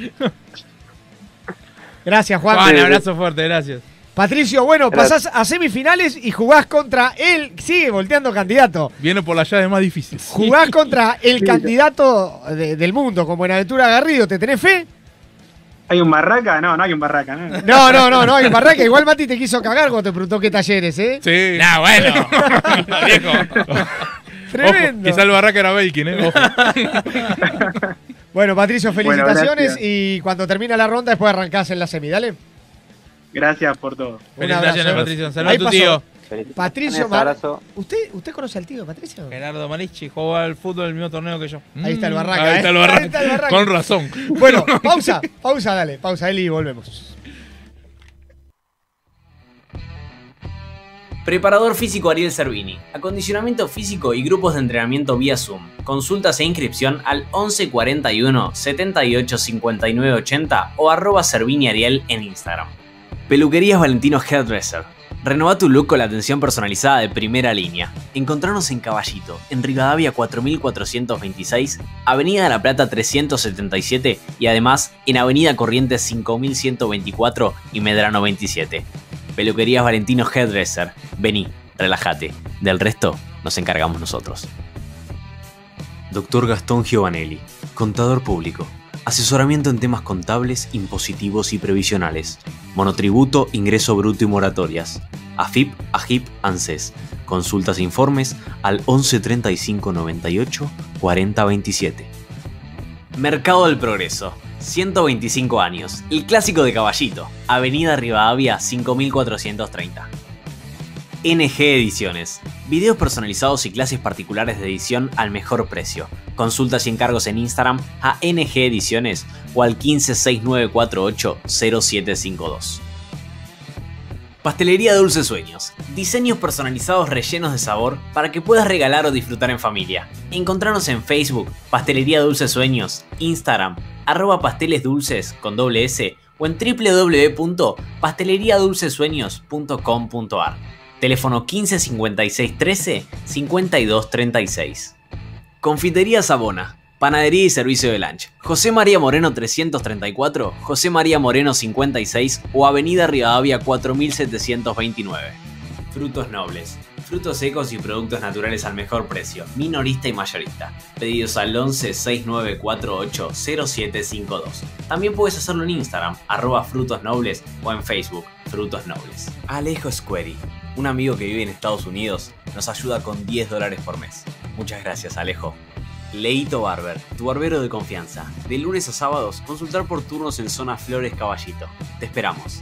Gracias, Juan. Juan, abrazo fuerte, gracias. Patricio, bueno, Gracias. pasás a semifinales y jugás contra él. Sigue volteando candidato. Viene por la llave más difícil. Jugás contra el candidato de- del mundo, con Buenaventura Garrido. ¿Te tenés fe? ¿Hay un Barraca? No, no hay un Barraca. No, No, no, no, no hay Barraca. Igual Mati te quiso cagar cuando te preguntó qué talleres, ¿eh? Sí. Nah, bueno. Viejo. Tremendo. Ojo, quizá el Barraca era Belkin, ¿eh? Ojo. Bueno, Patricio, Bueno, felicitaciones gracias. y cuando termina la ronda después arrancás en la semi, dale. Gracias por todo. Un abrazo. Felicitaciones, Patricio. Ahí Saludos a tu pasó. tío. Patricio, Un Mar- abrazo. ¿Usted, ¿Usted conoce al tío, Patricio? Gerardo Marichi jugó al fútbol en el mismo torneo que yo. Ahí está el Barraca. Ahí ¿eh? está el Barraca. Ahí está el Barraca. Con razón. Bueno, pausa, pausa, dale, pausa, Eli, y volvemos. Preparador físico Ariel Cervini. Acondicionamiento físico y grupos de entrenamiento vía Zoom. Consultas e inscripción al once cuarenta y uno setenta y ocho cincuenta y nueve ochenta o arroba Cervini Ariel en Instagram. Peluquerías Valentino Hairdresser. Renova tu look con la atención personalizada de primera línea. Encontranos en Caballito, en Rivadavia cuatro mil cuatrocientos veintiséis, Avenida de la Plata trescientos setenta y siete y además en Avenida Corrientes cinco mil ciento veinticuatro y Medrano veintisiete. Peluquerías Valentino Hairdresser. Vení, relájate. Del resto nos encargamos nosotros. Doctor Gastón Giovanelli, contador público. Asesoramiento en temas contables, impositivos y previsionales. Monotributo, ingreso bruto y moratorias. A F I P, A G I P, ANSES. Consultas e informes al once treinta y cinco noventa y ocho cuarenta veintisiete. Mercado del Progreso, ciento veinticinco años, el clásico de Caballito, Avenida Rivadavia cinco mil cuatrocientos treinta. N G Ediciones, videos personalizados y clases particulares de edición al mejor precio. Consultas y encargos en Instagram a N G Ediciones o al quince seis nueve cuatro ocho cero siete cinco dos. Pastelería Dulces Sueños, diseños personalizados rellenos de sabor para que puedas regalar o disfrutar en familia. Encontranos en Facebook, Pastelería Dulces Sueños, Instagram, arroba pasteles dulces con doble S o en w w w punto pastelería dulces sueños punto com punto a r. Teléfono quince cincuenta y seis trece cincuenta y dos treinta y seis. Confitería Sabona, panadería y servicio de lunch. José María Moreno trescientos treinta y cuatro, José María Moreno cincuenta y seis o Avenida Rivadavia cuatro mil setecientos veintinueve. Frutos Nobles, frutos secos y productos naturales al mejor precio, minorista y mayorista. Pedidos al once seis nueve cuatro ocho cero siete cinco dos. También puedes hacerlo en Instagram, arroba Frutos Nobles o en Facebook, Frutos Nobles. Alejo Squeri, un amigo que vive en Estados Unidos, nos ayuda con diez dólares por mes. Muchas gracias, Alejo. Leito Barber, tu barbero de confianza. De lunes a sábados, consultar por turnos en zona Flores Caballito. Te esperamos.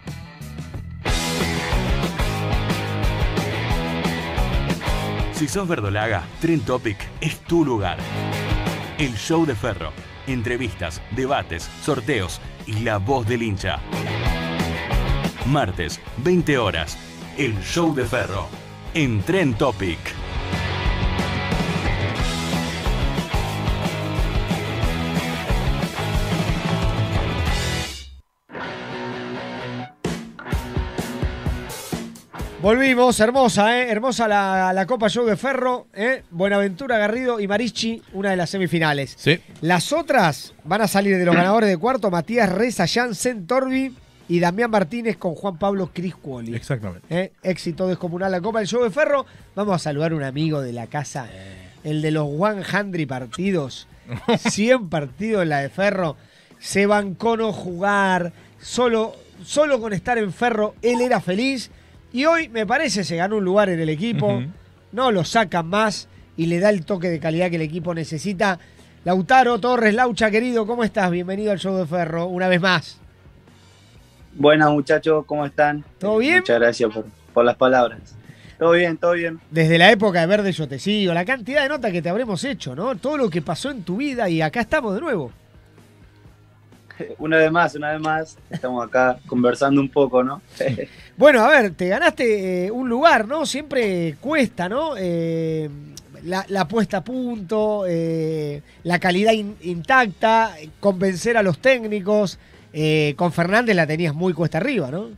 Si sos verdolaga, Trend Topic es tu lugar. El show de Ferro. Entrevistas, debates, sorteos y la voz del hincha. Martes, veinte horas. El show de Ferro. En Trend Topic. Volvimos, hermosa, ¿eh? Hermosa la, la Copa Show de Ferro, ¿eh? Buenaventura, Garrido y Marichi, una de las semifinales. Sí. Las otras van a salir de los ganadores de cuarto, Matías Reza, Jansen Torbi y Damián Martínez con Juan Pablo Criscuoli. Exactamente. ¿Eh? Éxito descomunal la Copa del Show de Ferro. Vamos a saludar a un amigo de la casa, el de los cien partidos, cien partidos en la de Ferro. Se bancó no jugar, solo, solo con estar en Ferro, él era feliz. Y hoy, me parece, se ganó un lugar en el equipo, uh-huh. No lo sacan más y le da el toque de calidad que el equipo necesita. Lautaro Torres, Laucha, querido, ¿cómo estás? Bienvenido al Show de Ferro, una vez más. Buenas, muchachos, ¿cómo están? ¿Todo bien? Muchas gracias por, por las palabras. Todo bien, todo bien. Desde la época de Verde yo te sigo, la cantidad de notas que te habremos hecho, ¿no? Todo lo que pasó en tu vida y acá estamos de nuevo. Una vez más, una vez más, estamos acá conversando un poco, ¿no? Bueno, a ver, te ganaste eh, un lugar, ¿no? Siempre cuesta, ¿no? Eh, la, la puesta a punto, eh, la calidad in, intacta, convencer a los técnicos. Eh, con Fernández la tenías muy cuesta arriba, ¿no?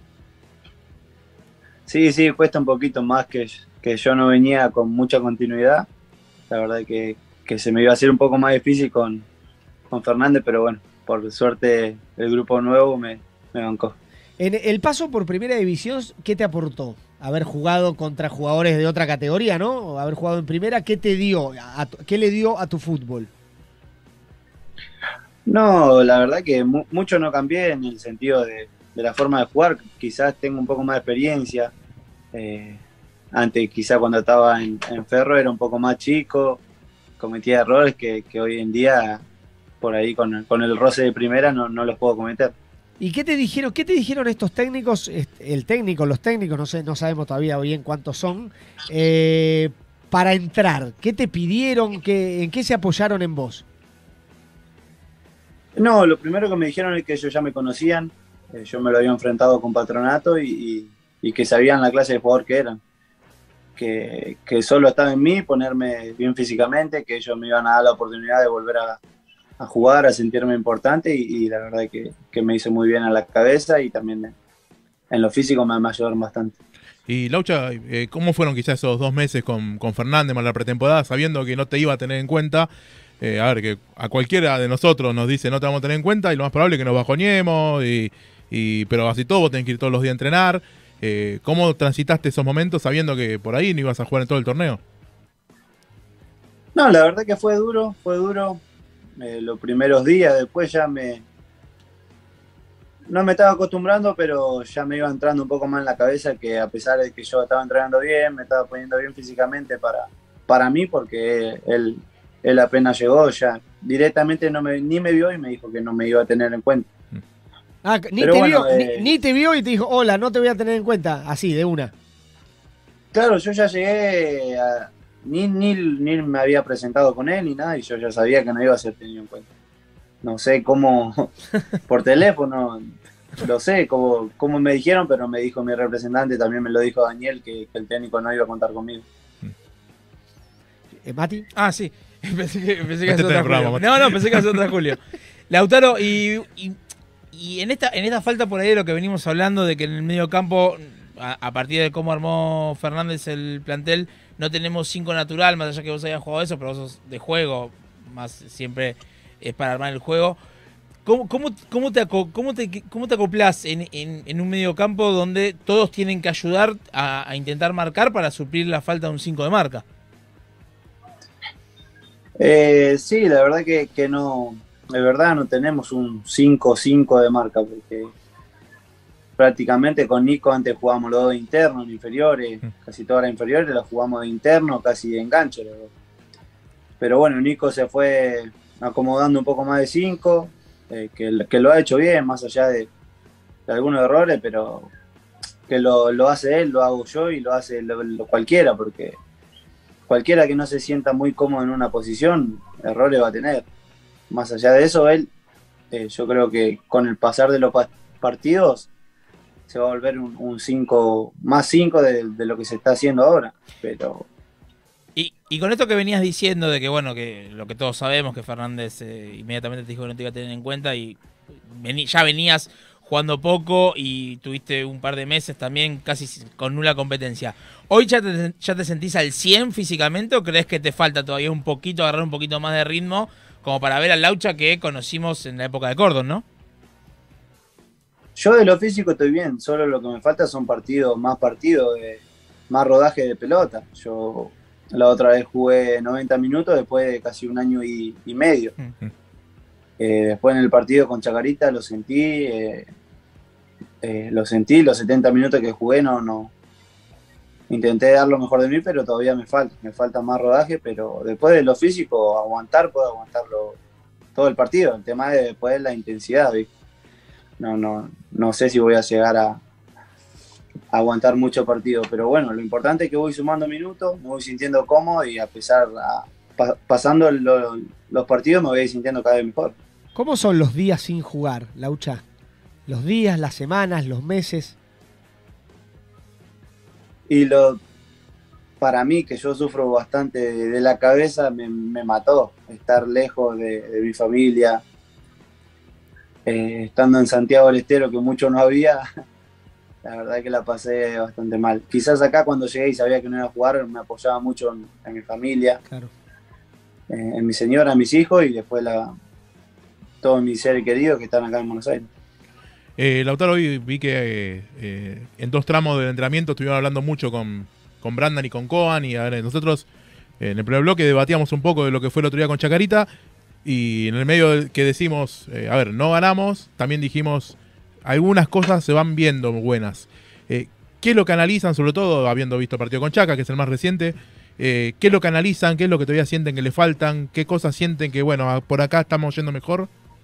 Sí, sí, cuesta un poquito más que, que yo no venía con mucha continuidad. La verdad que, que se me iba a hacer un poco más difícil con, con Fernández, pero bueno. Por suerte el grupo nuevo me, me bancó. En el paso por Primera División, ¿qué te aportó? Haber jugado contra jugadores de otra categoría, ¿no? Haber jugado en Primera, ¿qué te dio? A, ¿Qué le dio a tu fútbol? No, la verdad que mu mucho no cambié en el sentido de, de la forma de jugar. Quizás tengo un poco más de experiencia. Eh, antes, quizás cuando estaba en, en Ferro era un poco más chico, cometía errores que, que hoy en día... por ahí con, con el roce de primera no, no los puedo cometer. ¿Y qué te dijeron? ¿Qué te dijeron estos técnicos? El técnico, los técnicos, no sé, no sabemos todavía bien cuántos son, eh, para entrar. ¿Qué te pidieron? ¿Qué, ¿En qué se apoyaron en vos? No, lo primero que me dijeron es que ellos ya me conocían, eh, yo me lo había enfrentado con Patronato y, y, y que sabían la clase de jugador que eran. Que, que solo estaba en mí ponerme bien físicamente, que ellos me iban a dar la oportunidad de volver a a jugar, a sentirme importante y, y la verdad que, que me hizo muy bien a la cabeza y también en lo físico me, me ayudaron bastante. Y Laucha, eh, ¿cómo fueron quizás esos dos meses con, con Fernández más la pretemporada, sabiendo que no te iba a tener en cuenta? Eh, a ver, que a cualquiera de nosotros nos dice no te vamos a tener en cuenta y lo más probable es que nos bajoñemos, y, y, pero así todo, vos tenés que ir todos los días a entrenar. Eh, ¿Cómo transitaste esos momentos sabiendo que por ahí no ibas a jugar en todo el torneo? No, la verdad que fue duro, fue duro. Eh, los primeros días, después ya me... No me estaba acostumbrando, pero ya me iba entrando un poco más en la cabeza que a pesar de que yo estaba entrenando bien, me estaba poniendo bien físicamente para, para mí, porque el, él apenas llegó, ya directamente no me, ni me vio y me dijo que no me iba a tener en cuenta. Ah, ni, Pero te bueno, vio, eh, ni, ni te vio y te dijo, hola, no te voy a tener en cuenta, así, de una. Claro, yo ya llegué, a, ni, ni, ni me había presentado con él ni nada, y yo ya sabía que no iba a ser tenido en cuenta. No sé cómo, por teléfono, lo sé, cómo, cómo me dijeron, pero me dijo mi representante, también me lo dijo Daniel, que, que el técnico no iba a contar conmigo. ¿Eh, Mati? Ah, sí. Pensé que, pensé que Métete hace en otra el programa, Julio. Mati. No, no, pensé que hace otra Julio. Lautaro, y, y, y en esta en esta falta por ahí de lo que venimos hablando, de que en el medio campo, a, a partir de cómo armó Fernández el plantel, no tenemos cinco natural, más allá que vos hayas jugado eso, pero vos sos de juego, más siempre es para armar el juego. ¿Cómo, cómo, cómo, te, aco- cómo, te, cómo te acoplás en, en, en un medio campo donde todos tienen que ayudar a, a intentar marcar para suplir la falta de un cinco de marca? Eh, sí, la verdad que, que no, de verdad no tenemos un cinco cinco de marca, porque prácticamente con Nico antes jugábamos los dos internos, inferiores, casi todas las inferiores las jugamos de interno, casi de enganche. la verdad. Pero bueno, Nico se fue acomodando un poco más de cinco, eh, que, que lo ha hecho bien, más allá de, de algunos errores, pero que lo, lo hace él, lo hago yo y lo hace lo, lo cualquiera, porque cualquiera que no se sienta muy cómodo en una posición, errores va a tener. Más allá de eso, él, eh, yo creo que con el pasar de los pa- partidos, se va a volver un cinco, más cinco de, de lo que se está haciendo ahora. Pero Y, y con esto que venías diciendo de que, bueno, que lo que todos sabemos, que Fernández eh, inmediatamente te dijo que no te iba a tener en cuenta y vení- ya venías jugando poco y tuviste un par de meses también casi con nula competencia. ¿Hoy ya te, ya te sentís al cien físicamente o crees que te falta todavía un poquito, agarrar un poquito más de ritmo como para ver al Laucha que conocimos en la época de Cordon, ¿no? yo de lo físico estoy bien, solo lo que me falta son partidos, más partidos, de, más rodaje de pelota. Yo la otra vez jugué noventa minutos después de casi un año y, y medio. Eh, después en el partido con Chacarita lo sentí, eh, eh, lo sentí, los setenta minutos que jugué no, no. Intenté dar lo mejor de mí, pero todavía me falta, me falta más rodaje, pero después de lo físico, aguantar, puedo aguantarlo todo el partido. El tema es después la intensidad, ¿viste? No, no, no sé si voy a llegar a, a aguantar mucho partido, pero bueno, lo importante es que voy sumando minutos, me voy sintiendo cómodo y a pesar, a, pa- pasando lo- los partidos me voy sintiendo cada vez mejor. ¿Cómo son los días sin jugar, Laucha? Los días, las semanas, los meses. Y lo, para mí, que yo sufro bastante de, de la cabeza, me, me mató estar lejos de, de mi familia, eh, estando en Santiago del Estero, que mucho no había. La verdad que la pasé bastante mal. Quizás acá cuando llegué y sabía que no iba a jugar, me apoyaba mucho en, en mi familia, Claro. eh, en mi señora, en mis hijos y después la, todos mis seres queridos que están acá en Buenos Aires. Eh, Lautaro, hoy vi que eh, eh, en dos tramos del entrenamiento estuvieron hablando mucho con, con Brandon y con Coan. Y a ver, nosotros eh, en el primer bloque debatíamos un poco de lo que fue el otro día con Chacarita. Y en el medio que decimos, eh, a ver, no ganamos, también dijimos, algunas cosas se van viendo buenas. Eh, ¿Qué es lo que analizan, sobre todo habiendo visto el partido con Chaca, que es el más reciente? Eh, ¿Qué es lo que analizan? ¿Qué es lo que todavía sienten que le faltan? ¿Qué cosas sienten que, bueno, por acá estamos yendo mejor?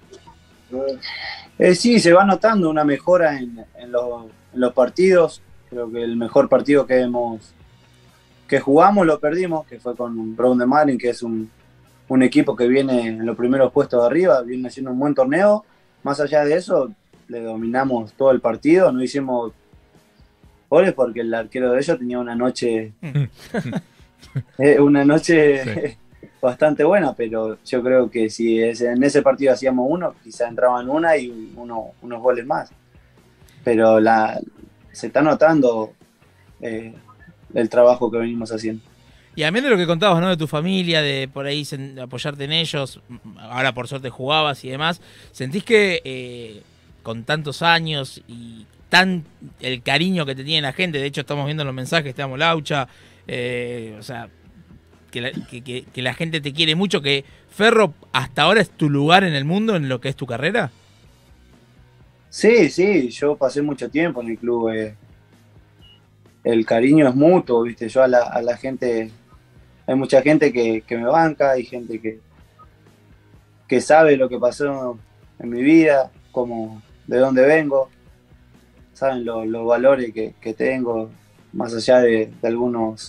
Eh, sí, se va notando una mejora en, en, los, en los partidos. Creo que el mejor partido que hemos que jugamos lo perdimos, que fue con Brown de Marin, que es un, un equipo que viene en los primeros puestos de arriba, viene haciendo un buen torneo. Más allá de eso, le dominamos todo el partido, no hicimos goles porque el arquero de ellos tenía una noche eh, una noche sí. bastante buena, pero yo creo que si es, en ese partido hacíamos uno, quizá entraban una y uno, unos goles más. Pero la, se está notando eh, el trabajo que venimos haciendo. Y a mí de lo que contabas, ¿no? De tu familia, de por ahí sen- apoyarte en ellos, ahora por suerte jugabas y demás, ¿sentís que eh, con tantos años y tan el cariño que te tiene la gente, de hecho estamos viendo los mensajes, te amo Laucha, eh, o sea, que la, que, que, que la gente te quiere mucho, que Ferro hasta ahora es tu lugar en el mundo, en lo que es tu carrera? Sí, sí, yo pasé mucho tiempo en el club. Eh. El cariño es mutuo, ¿viste? Yo a la, a la gente hay mucha gente que, que me banca, hay gente que, que sabe lo que pasó en mi vida, cómo, de dónde vengo, saben lo- los valores que, que tengo, más allá de, de algunos,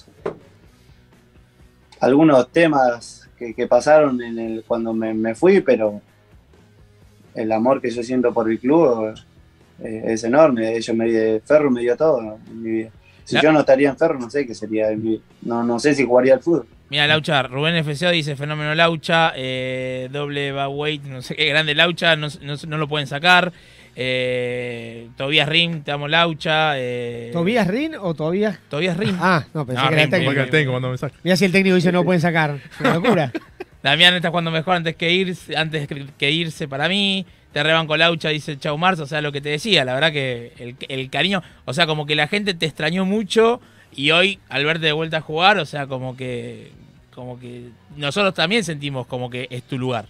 algunos temas que, que pasaron en el, cuando me, me fui, pero el amor que yo siento por el club eh, es enorme. Ellos me, Ferro me dio todo en mi vida. Si La- yo no estaría en Ferro, no sé qué sería de mi vida. No, no sé si jugaría al fútbol. Mira, Laucha, Rubén F C O dice fenómeno Laucha, eh, doble weight, no sé qué, grande Laucha, no, no, no lo pueden sacar. Eh, Tobías Rim, te amo Laucha. Eh, ¿Tobías Rin o Tobías? Tobías Rim. Ah, no, pensé No, que era el Rim, técnico. Rim, Rim, Tengo cuando me saca. Mira si el técnico dice no pueden sacar. Es una locura. Damián está jugando mejor antes que irse, antes que irse para mí. Te rebanco Laucha, dice Chau Marzo, o sea, lo que te decía, la verdad que el, el cariño, o sea, como que la gente te extrañó mucho y hoy al verte de vuelta a jugar, o sea, como que como que nosotros también sentimos como que es tu lugar.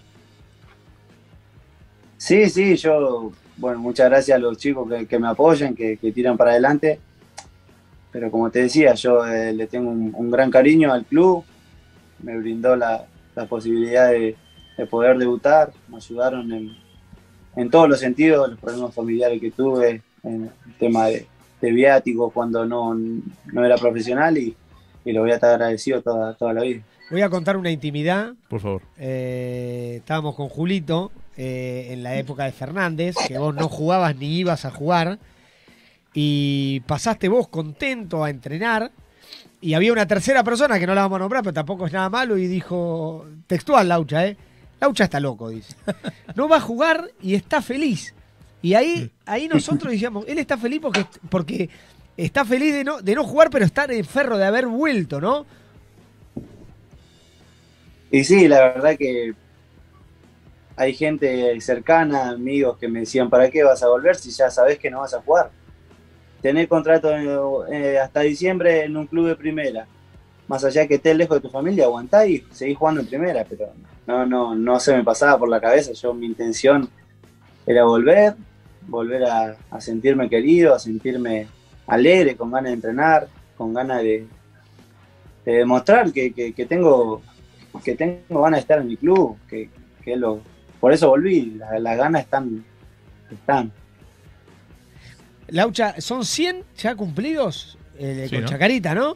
Sí, sí, yo, bueno, muchas gracias a los chicos que, que me apoyan, que, que tiran para adelante. Pero como te decía, yo eh, le tengo un, un gran cariño al club. Me brindó la, la posibilidad de, de poder debutar. Me ayudaron en, en todos los sentidos, los problemas familiares que tuve, en el tema de, de viáticos cuando no, no era profesional y, y lo voy a estar agradecido toda, toda la vida. Voy a contar una intimidad. Por favor. Eh, estábamos con Julito eh, en la época de Fernández, que vos no jugabas ni ibas a jugar, y pasaste vos contento a entrenar, y había una tercera persona que no la vamos a nombrar, pero tampoco es nada malo, y dijo, textual Laucha, ¿eh? Laucha está loco, dice. No va a jugar y está feliz. Y ahí, ahí nosotros decíamos, él está feliz porque, porque está feliz de no, de no jugar, pero está en Ferro de haber vuelto, ¿no? Y sí, la verdad que hay gente cercana, amigos que me decían, ¿para qué vas a volver si ya sabes que no vas a jugar? Tener contrato eh, hasta diciembre en un club de primera, más allá que estés lejos de tu familia, aguantá y seguís jugando en primera, pero no, no, no se me pasaba por la cabeza. Yo, mi intención era volver, volver a, a sentirme querido, a sentirme alegre, con ganas de entrenar, con ganas de, de demostrar que, que, que tengo que tengo ganas de estar en mi club, que, que lo, por eso volví, las la ganas están, están. Laucha, ¿son cien ya cumplidos eh, Sí, con ¿no? Chacarita, no?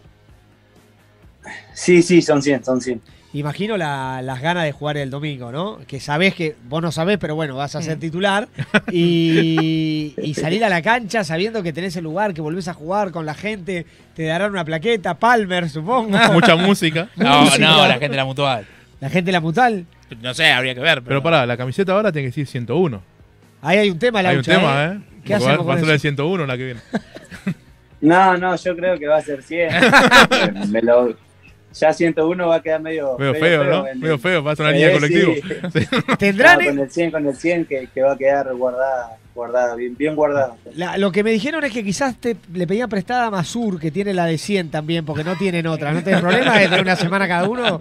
Sí, sí, son cien, son cien. Imagino la- las ganas de jugar el domingo, ¿no? Que sabés que, vos no sabés, pero bueno, vas a ser titular. Y, y salir a la cancha sabiendo que tenés el lugar, que volvés a jugar con la gente, te darán una plaqueta, Palmer, supongo. Mucha música. No, Música. no, la gente de la mutual. La gente de la mutual. No sé, habría que ver. Pero, Pero pará, la camiseta ahora tiene que decir ciento uno. Ahí hay un tema, Hay un Laucha. tema, ¿eh? ¿Qué Porque hacemos va, con va a ser eso? el ciento uno la que viene. No, no, yo creo que va a ser cien. Me lo- ya ciento uno va a quedar medio, Medio feo, ¿no? en el- Medio feo, va a ser una línea Eh, colectivo. sí. Tendrán, No, eh, con el cien, con el cien que, que va a quedar guardada, guardada, bien, bien guardada. La- lo que me dijeron es que quizás te, le pedían prestada a Masur, que tiene la de cien también, porque no tienen otra. ¿No tenés problema de tener una semana cada uno?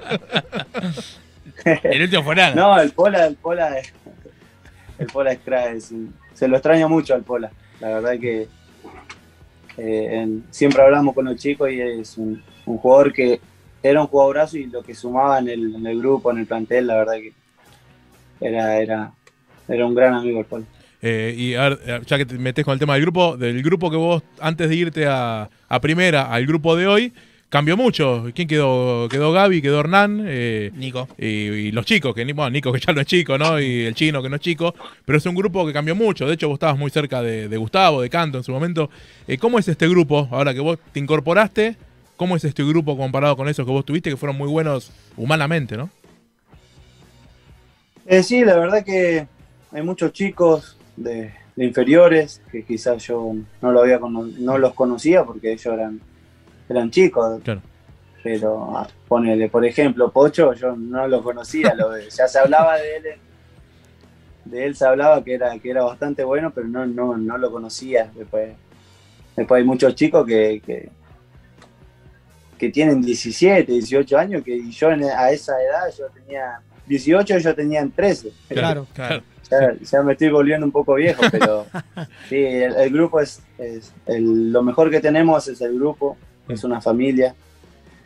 El último fue nada. No, el Pola, el Pola, el Pola es crack, es un- se lo extraña mucho al Pola. La verdad que eh, en- siempre hablamos con los chicos y es un, un jugador que era un jugadorazo y lo que sumaba en el, en el grupo, en el plantel, la verdad que era, era, era un gran amigo el Pola. Eh, y a ver, ya que te metes con el tema del grupo, del grupo que vos, antes de irte a, a primera, al grupo de hoy, cambió mucho. ¿Quién quedó? Quedó Gaby, quedó Hernán. Eh, Nico. Y, y los chicos, que ni- bueno, Nico que ya no es chico, ¿no? Y el chino que no es chico. Pero es un grupo que cambió mucho. De hecho, vos estabas muy cerca de, de Gustavo, de Canto en su momento. Eh, ¿Cómo es este grupo, ahora que vos te incorporaste? ¿Cómo es este grupo comparado con esos que vos tuviste, que fueron muy buenos humanamente, ¿no? Eh, sí, la verdad que hay muchos chicos de, de inferiores que quizás yo no, lo había cono- no los conocía porque ellos eran, eran chicos. Claro. Pero ah, ponele, por ejemplo, Pocho, yo no lo conocía, lo de- ya se hablaba de él, de él se hablaba que era, que era bastante bueno, pero no, no, no lo conocía. Después, después hay muchos chicos que, que, que tienen diecisiete, dieciocho años, que y yo en- a esa edad yo tenía dieciocho, ellos tenían trece. Claro, claro. Ya, ya me estoy volviendo un poco viejo, pero sí, el, el grupo es, es el- lo mejor que tenemos es el grupo, es una familia.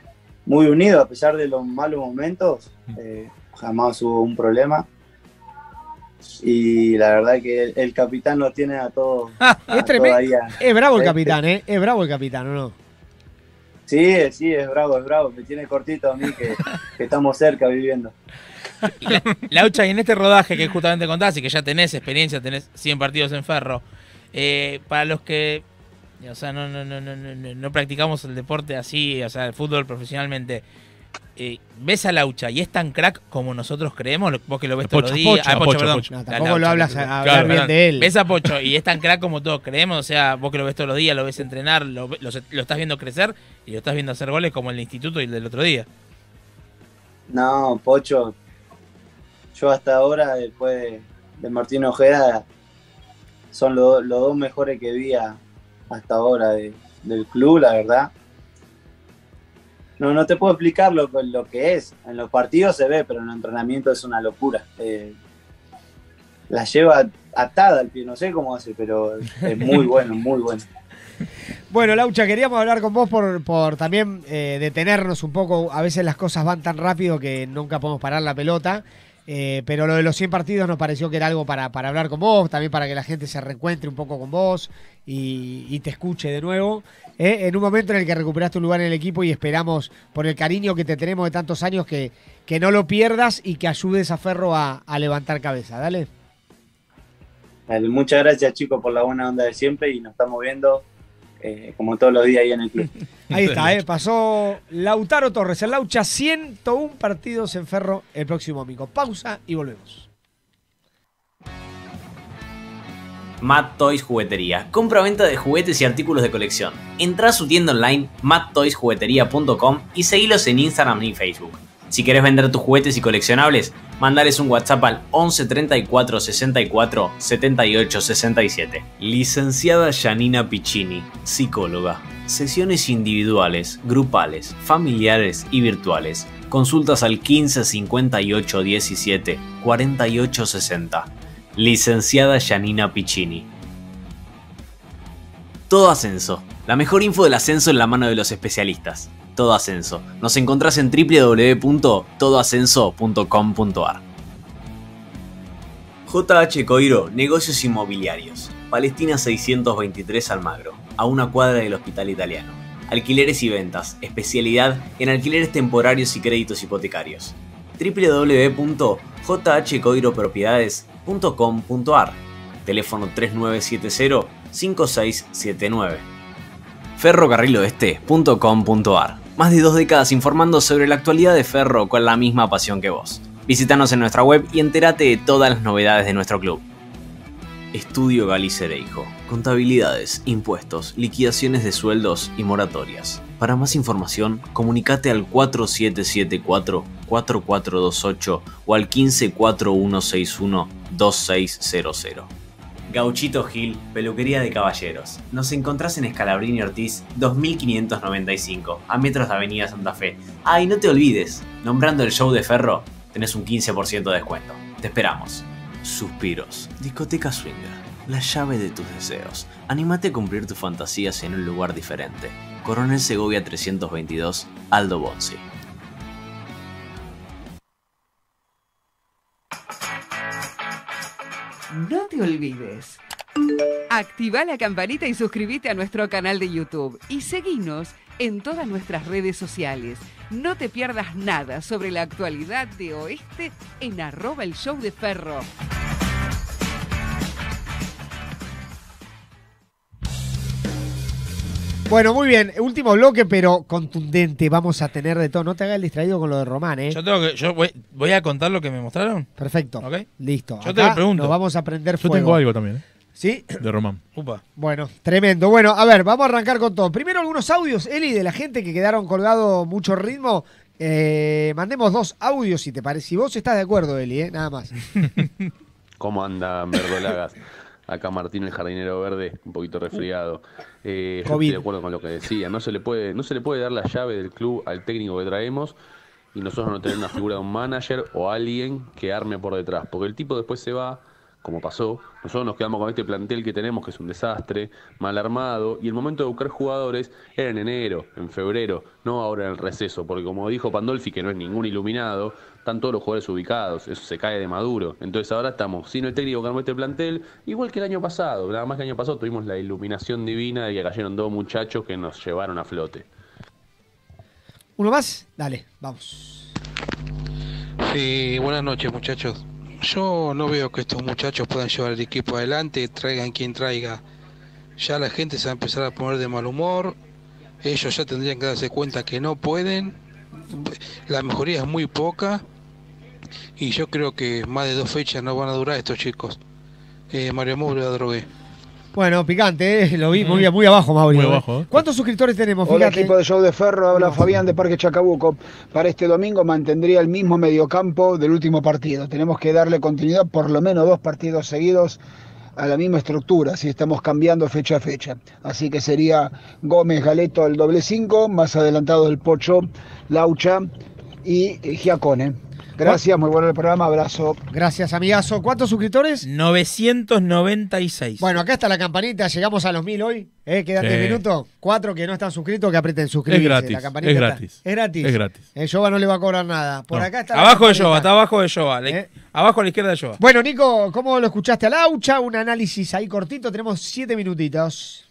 muy unidos, a pesar de los malos momentos, eh, jamás hubo un problema. Y la verdad que el, el capitán lo tiene a todos. Es tremendo. Es bravo el capitán, ¿eh? Es bravo el capitán, ¿o no? Sí, sí, es bravo, es bravo. Me tiene cortito a mí que, que estamos cerca viviendo. La, Laucha, y en este rodaje que justamente contás y que ya tenés experiencia, tenés cien partidos en Ferro, eh, para los que o sea, no, no, no, no, no, no practicamos el deporte así, o sea, el fútbol profesionalmente, eh, ves a Laucha y es tan crack como nosotros creemos, vos que lo ves todos los días. Pocho, ah, Pocho, Pocho, perdón. Pocho. No, tampoco Laucha, lo hablas a, a hablar claro, bien perdón. de él. Ves a Pocho y es tan crack como todos creemos, o sea, vos que lo ves todos los días, lo ves entrenar, lo, lo, lo estás viendo crecer y lo estás viendo hacer goles como el instituto y el del otro día. No, Pocho, yo hasta ahora, después de, de Martín Ojeda, son los, los dos mejores que vi a, hasta ahora de, del club, la verdad. No, no te puedo explicar lo, lo que es. En los partidos se ve, pero en el entrenamiento es una locura. Eh, la lleva atada al pie, no sé cómo hace, pero es muy bueno, muy bueno. Bueno, Laucha, queríamos hablar con vos por, por también eh, detenernos un poco. A veces las cosas van tan rápido que nunca podemos parar la pelota. Eh, pero lo de los cien partidos nos pareció que era algo para, para hablar con vos, también para que la gente se reencuentre un poco con vos y, y te escuche de nuevo. Eh, en un momento en el que recuperaste un lugar en el equipo y esperamos, por el cariño que te tenemos de tantos años, que, que no lo pierdas y que ayudes a Ferro a, a levantar cabeza. Dale. Dale. Muchas gracias, chicos, por la buena onda de siempre y nos estamos viendo eh, como todos los días ahí en el club. Ahí está, eh, pasó Lautaro Torres, el Laucha, ciento uno partidos en Ferro el próximo domingo. Pausa y volvemos. Mad Toys Juguetería. Compra-venta de juguetes y artículos de colección. Entrá a su tienda online mad toys juguetería punto com y seguilos en Instagram y Facebook. Si querés vender tus juguetes y coleccionables, mandales un WhatsApp al once treinta y cuatro sesenta y cuatro setenta y ocho sesenta y siete. Licenciada Janina Piccini, psicóloga. Sesiones individuales, grupales, familiares y virtuales. Consultas al quince cincuenta y ocho diecisiete cuarenta y ocho sesenta. Licenciada Janina Piccini. Todo Ascenso. La mejor info del ascenso en la mano de los especialistas. Todo Ascenso. Nos encontrás en doble u doble u doble u punto todo ascenso punto com punto a r. J H Coiro, Negocios Inmobiliarios. Palestina seiscientos veintitrés Almagro, a una cuadra del Hospital Italiano. Alquileres y ventas, especialidad en alquileres temporarios y créditos hipotecarios. doble u doble u doble u punto j h coiro propiedades punto com punto a r. Teléfono tres nueve siete cero cinco seis siete nueve. ferrocarriloeste punto com punto a r. Más de dos décadas informando sobre la actualidad de Ferro con la misma pasión que vos. Visítanos en nuestra web y entérate de todas las novedades de nuestro club. Estudio Galicereijo. Contabilidades, impuestos, liquidaciones de sueldos y moratorias. Para más información, comunicate al cuatro siete siete cuatro cuatro cuatro dos ocho o al quince cuatro uno seis uno dos seis cero cero. Gauchito Gil, peluquería de caballeros. Nos encontrás en Scalabrini Ortiz dos mil quinientos noventa y cinco, a metros de Avenida Santa Fe. Ah, y no te olvides, nombrando el show de Ferro, tenés un quince por ciento de descuento. Te esperamos. Suspiros, discoteca swinger, la llave de tus deseos. Anímate a cumplir tus fantasías en un lugar diferente. Coronel Segovia trescientos veintidós, Aldo Bonzi. No te olvides. Activa la campanita y suscríbete a nuestro canal de YouTube. Y seguinos en todas nuestras redes sociales. No te pierdas nada sobre la actualidad de Oeste en arroba el show de Ferro. Bueno, muy bien. Último bloque, pero contundente. Vamos a tener de todo. No te hagas el distraído con lo de Román, ¿eh? Yo tengo que, yo voy, voy a contar lo que me mostraron. Perfecto. ¿Okay? Listo. Yo te lo pregunto. Nos vamos a prender fuego. Yo tengo algo también, ¿eh? ¿Sí? De Román. Upa. Bueno, tremendo. Bueno, a ver, vamos a arrancar con todo. Primero algunos audios, Eli, de la gente que quedaron colgados mucho ritmo. Eh, mandemos dos audios, si te parece. Si vos estás de acuerdo, Eli, ¿eh? Nada más. ¿Cómo andan, verdolagas? Acá Martín, el jardinero verde, un poquito resfriado. Eh, yo estoy de acuerdo con lo que decía. No se le puede, no se le puede dar la llave del club al técnico que traemos y nosotros no tener una figura de un manager o alguien que arme por detrás. Porque el tipo después se va, como pasó. Nosotros nos quedamos con este plantel que tenemos, que es un desastre, mal armado, y el momento de buscar jugadores era en enero, en febrero, no ahora en el receso, porque como dijo Pandolfi, que no es ningún iluminado, están todos los jugadores ubicados, eso se cae de maduro. Entonces ahora estamos sin el técnico que armó este plantel, igual que el año pasado, nada más que el año pasado tuvimos la iluminación divina de que cayeron dos muchachos que nos llevaron a flote. ¿Uno más? Dale, vamos. Sí, buenas noches, muchachos. Yo no veo que estos muchachos puedan llevar el equipo adelante, traigan quien traiga. Ya la gente se va a empezar a poner de mal humor. Ellos ya tendrían que darse cuenta que no pueden. La mejoría es muy poca. Y yo creo que más de dos fechas no van a durar estos chicos. Eh, Mario Moure la drogué. Bueno, picante, ¿eh? Lo vi muy, muy abajo, Mauri. Muy abajo, ¿eh? ¿Cuántos suscriptores tenemos? Hola, Fíjate. equipo de Show de Ferro, habla Fabián de Parque Chacabuco. Para este domingo mantendría el mismo mediocampo del último partido. Tenemos que darle continuidad por lo menos dos partidos seguidos a la misma estructura, si estamos cambiando fecha a fecha. Así que sería Gómez, Galeto el doble cinco, más adelantado el Pocho, Laucha y Giacone. Gracias, muy bueno el programa, abrazo. Gracias, amigazo. ¿Cuántos suscriptores? novecientos noventa y seis. Bueno, acá está la campanita, llegamos a los mil hoy. ¿Eh? Quedan Sí. diez minutos. Cuatro que no están suscritos, que aprieten suscribirse. Es gratis, La campanita es está- gratis. Es gratis. Es gratis. Eh, Jova no le va a cobrar nada. Por No. acá está la Abajo de campanita. Jova, está abajo de Jova. Le- ¿Eh? Abajo a la izquierda de Jova. Bueno, Nico, ¿cómo lo escuchaste a Laucha? Un análisis ahí cortito, tenemos siete minutitos.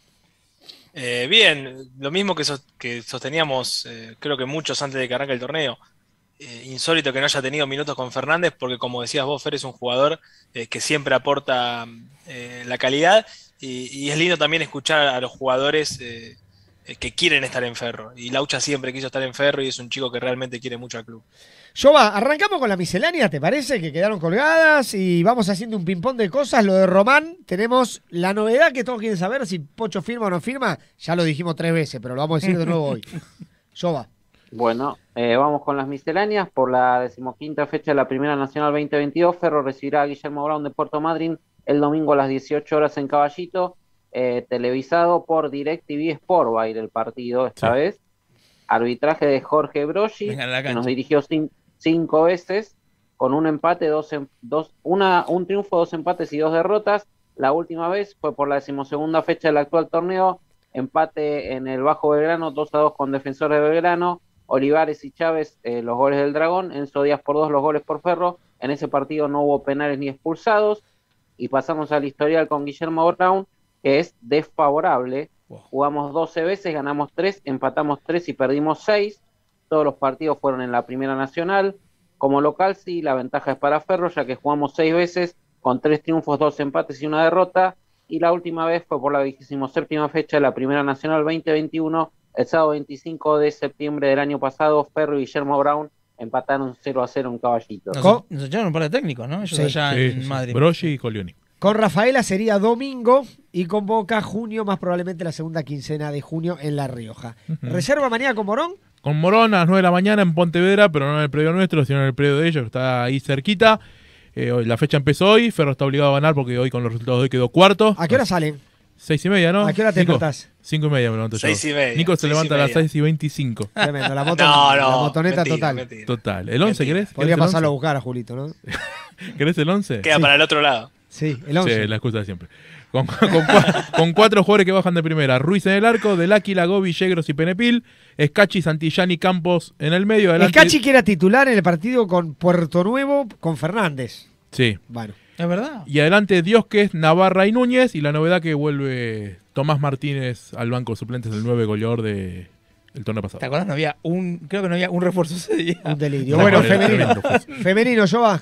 Eh, bien, lo mismo que, sos- que sosteníamos, eh, creo que muchos antes de que arranque el torneo. Eh, insólito que no haya tenido minutos con Fernández, porque como decías vos, Fer, es un jugador eh, que siempre aporta eh, la calidad, y, y es lindo también escuchar a los jugadores eh, eh, que quieren estar en Ferro. Y Laucha siempre quiso estar en Ferro y es un chico que realmente quiere mucho al club. Jova, arrancamos con la miscelánea, ¿te parece? Que quedaron colgadas y vamos haciendo un ping-pong de cosas. Lo de Román, tenemos la novedad que todos quieren saber, si Pocho firma o no firma. Ya lo dijimos tres veces, pero lo vamos a decir de nuevo hoy. Jova. Bueno, eh, vamos con las misceláneas. Por la decimoquinta fecha de la Primera Nacional veinte veintidós, Ferro recibirá a Guillermo Brown de Puerto Madryn el domingo a las dieciocho horas en Caballito, eh, televisado por DirecTV Sport. Va a ir el partido esta Sí. vez. Arbitraje de Jorge Broggi, Venga a la que cancha. nos dirigió cin- cinco veces, con un empate, dos, em- dos una, un triunfo, dos empates y dos derrotas. La última vez fue por la decimosegunda fecha del actual torneo, empate en el Bajo Belgrano, dos a dos con Defensor de Belgrano. Olivares y Chávez, eh, los goles del Dragón. Enzo Díaz por dos, los goles por Ferro. En ese partido no hubo penales ni expulsados. Y pasamos al historial con Guillermo Brown, que es desfavorable. Jugamos doce veces, ganamos tres, empatamos tres y perdimos seis. Todos los partidos fueron en la Primera Nacional. Como local, sí, la ventaja es para Ferro, ya que jugamos seis veces, con tres triunfos, dos empates y una derrota. Y la última vez fue por la vigésima séptima fecha de la Primera Nacional veinte veintiuno. El sábado veinticinco de septiembre del año pasado, Ferro y Guillermo Brown empataron cero a cero en Caballito. Nos, nos echaron un par de técnicos, ¿no? Ellos Sí. allá Sí, en sí, Madrid. Broggi y Colioni. Con Rafaela sería domingo y con Boca junio, más probablemente la segunda quincena de junio en La Rioja. ¿Reserva mañana con Morón? Con Morón a las nueve de la mañana en Pontevedra, pero no en el predio nuestro, sino en el predio de ellos, que está ahí cerquita. Eh, hoy, la fecha empezó hoy, Ferro está obligado a ganar porque hoy con los resultados de hoy quedó cuarto. ¿A qué hora salen? Seis y media, ¿no? ¿A qué hora te Nico? levantás? Cinco y media me levanto yo. Seis y media, Nico se seis levanta y a las media. seis y veinticinco. Tremendo, la, moto, No, la no, motoneta mentira, total. mentira. Total. ¿El once Mentira. querés? Podría ¿Querés el pasarlo a once? buscar a Julito, ¿no? ¿Querés el once? Queda Sí. para el otro lado. Sí, el once. Sí, la excusa de siempre. Con, con, cua- con cuatro jugadores que bajan de primera. Ruiz en el arco, Del Áquila, Gobi, Yegros y Penepil. Escachi, Santillán y Campos en el medio. Adelante. Escachi que era titular en el partido con Puerto Nuevo con Fernández. Sí. Bueno. Es verdad. Y adelante Diosques, Navarra y Núñez. Y la novedad que vuelve Tomás Martínez al banco de suplentes, el nueve goleador de el torneo pasado. ¿Te acordás? No había un, creo que no había un refuerzo ese día. Un delirio. No, Bueno, era femenino. tremendo, fue. Femenino, Jova.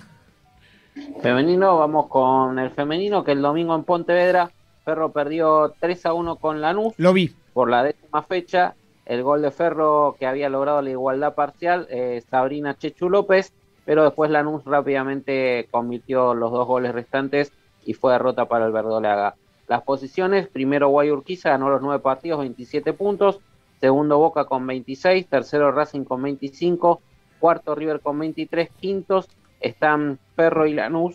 Femenino, vamos con el femenino, que el domingo en Pontevedra, Ferro perdió tres a uno con Lanús. Lo vi. Por la décima fecha, el gol de Ferro que había logrado la igualdad parcial, eh, Sabrina Chechu López, pero después Lanús rápidamente convirtió los dos goles restantes y fue derrota para el Verdolaga. Las posiciones, primero Guayurquiza ganó los nueve partidos, veintisiete puntos, segundo Boca con veintiséis, tercero Racing con veinticinco, cuarto River con veintitrés, quintos están Ferro y Lanús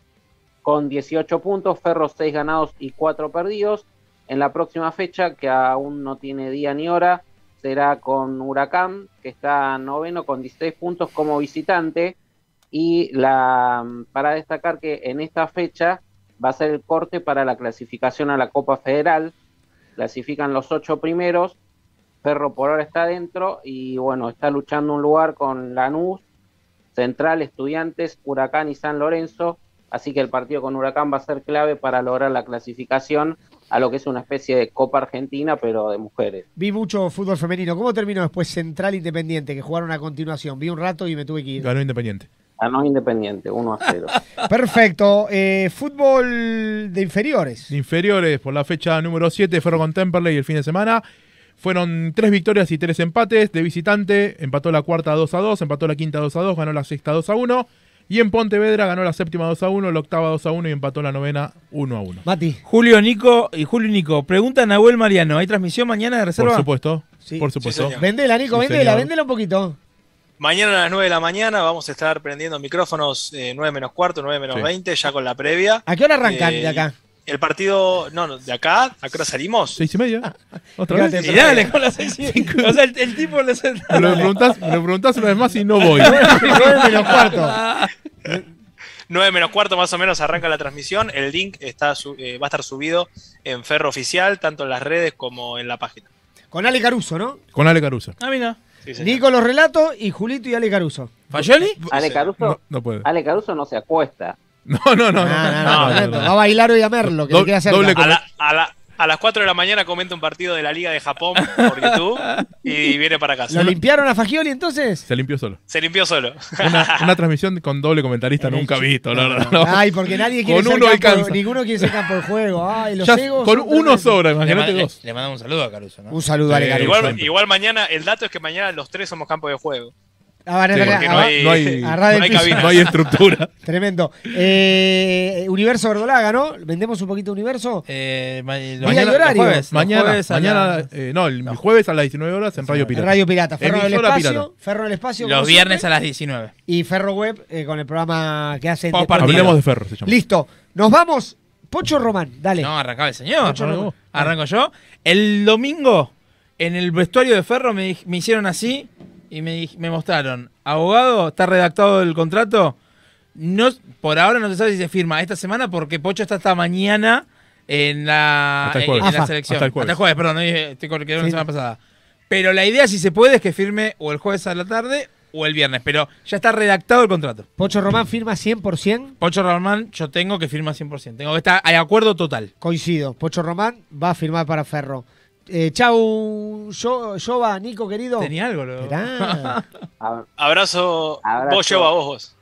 con dieciocho puntos, Ferro seis ganados y cuatro perdidos. En la próxima fecha, que aún no tiene día ni hora, será con Huracán, que está noveno con dieciséis puntos como visitante. Y la para destacar que en esta fecha va a ser el corte para la clasificación a la Copa Federal. Clasifican los ocho primeros, Ferro por ahora está dentro y bueno, está luchando un lugar con Lanús, Central, Estudiantes, Huracán y San Lorenzo, así que el partido con Huracán va a ser clave para lograr la clasificación a lo que es una especie de Copa Argentina, pero de mujeres. Vi mucho fútbol femenino. ¿Cómo terminó después Central Independiente, que jugaron a continuación? Vi un rato y me tuve que ir. Ganó Independiente. Ganó Independiente, uno a cero. Perfecto. Eh, fútbol de inferiores. De inferiores, por la fecha número siete, Ferro con Temperley el fin de semana. Fueron tres victorias y tres empates. De visitante, empató la cuarta dos a dos, empató la quinta dos a dos, ganó la sexta dos a uno. Y en Pontevedra ganó la séptima dos a uno, la octava dos a uno y empató la novena uno a uno. Mati. Julio Nico y Julio Nico, pregunta Nahuel Mariano, ¿hay transmisión mañana de reserva? Por supuesto, Sí. por supuesto. Sí, Vendela, Nico, Sí, vendela, señor. vendela un poquito. Mañana a las nueve de la mañana vamos a estar prendiendo micrófonos eh, nueve menos cuarto, nueve menos Sí. veinte, ya con la previa. ¿A qué hora arrancan Eh, de acá? El partido, no, no, de acá, ¿a qué hora salimos? Seis y media. Otra Fíjate, vez. Y dale, con las seis y- O sea, el, el tipo le hace... Me lo preguntás, me lo preguntás una vez más y no voy. nueve menos cuarto. nueve menos cuarto más o menos arranca la transmisión. El link está su- eh, va a estar subido en Ferro Oficial, tanto en las redes como en la página. Con Ale Caruso, ¿no? Con Ale Caruso. Ah, mira. Sí, señor. Nico los relatos y Julito y Ale Caruso. ¿Fayoli? Ale Caruso, No, no puede. Ale Caruso no se acuesta. No, no, no. no, Ah, no, no, no, tremendo. no. Va a bailar hoy a Merlo, que Do- le queda cerca. doble A, la- a la- a las cuatro de la mañana comenta un partido de la Liga de Japón por YouTube y viene para casa. ¿Lo limpiaron a Fagioli entonces? Se limpió solo. Se limpió solo. Una, una transmisión con doble comentarista En el nunca chi- visto, la No, verdad. no. no. Ay, porque nadie quiere Con ser uno campo, alcanza. ninguno quiere ser campo de juego. Ay, los Ya, egos con son uno tremendos. sobra, Le, imagínate ma- dos. le mandamos un saludo a Caruso, ¿no? Un saludo a Ale Sí, Caruso. Igual, siempre. igual mañana, el dato es que mañana los tres somos campo de juego. Ah, van a- Sí, van a- Porque no ah, hay, no hay- a ras del no hay piso. cabina. No hay estructura. Tremendo. Eh, Universo Verdolaga, ¿no? ¿Vendemos un poquito de Universo? Eh, ma- los- Mañana- los horario. jueves, los Mañana, jueves a mañana la- eh, no, el jueves a las diecinueve horas en Radio En Pirata. Radio Pirata. Ferro del Emisora Espacio. pirata. Ferro del Espacio. Los como viernes a siempre, las diecinueve. Y Ferro Web eh, con el programa que hacen. Post de- partido. Hablemos de Ferro, se llama. Listo. Nos vamos. Pocho Román, dale. No, arrancaba el señor. Pocho Román. Arranco yo. El domingo, en el vestuario de Ferro, me, dij- me hicieron así y me, dij- me mostraron. Abogado, está redactado el contrato. No, por ahora no se sabe si se firma esta semana porque Pocho está hasta mañana en la, Hasta el en, jueves. en la Afa. selección. Hasta el jueves. perdón, no dije- estoy con- quedé la Sí. semana pasada. Pero la idea, si se puede, es que firme o el jueves a la tarde o el viernes. Pero ya está redactado el contrato. Pocho Román firma cien por ciento. Pocho Román, yo tengo que firmar cien por ciento. Tengo que estar, hay acuerdo total. Coincido. Pocho Román va a firmar para Ferro. Eh, chau, yo, Jova, Nico, querido. Tenía algo, lo... Esperá. A- Abrazo, Abrazo. vos lleva vos vos.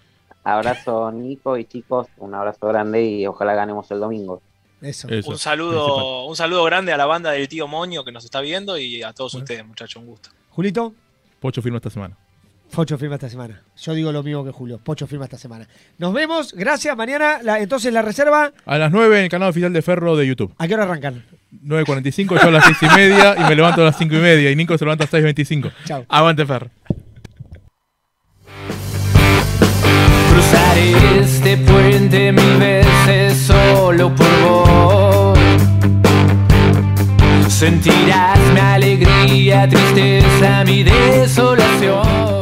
Abrazo Nico y chicos, un abrazo grande y ojalá ganemos el domingo. Eso. Eso, Un principal. saludo, un saludo grande a la banda del tío Moño que nos está viendo y a todos ustedes, muchachos, un gusto. Julito. Pocho firma esta semana. Pocho firma esta semana. Yo digo lo mismo que Julio. Pocho firma esta semana. Nos vemos. Gracias. Mañana, la- entonces, la reserva. A las nueve en el canal oficial de Ferro de YouTube. ¿A qué hora arrancan? nueve cuarenta y cinco, yo a las seis y media y me levanto a las cinco y media. Y Nico se levanta a seis veinticinco. Chao. Aguante Ferro. Cruzar este puente mil veces solo por vos. Sentirás mi alegría, tristeza, mi desolación.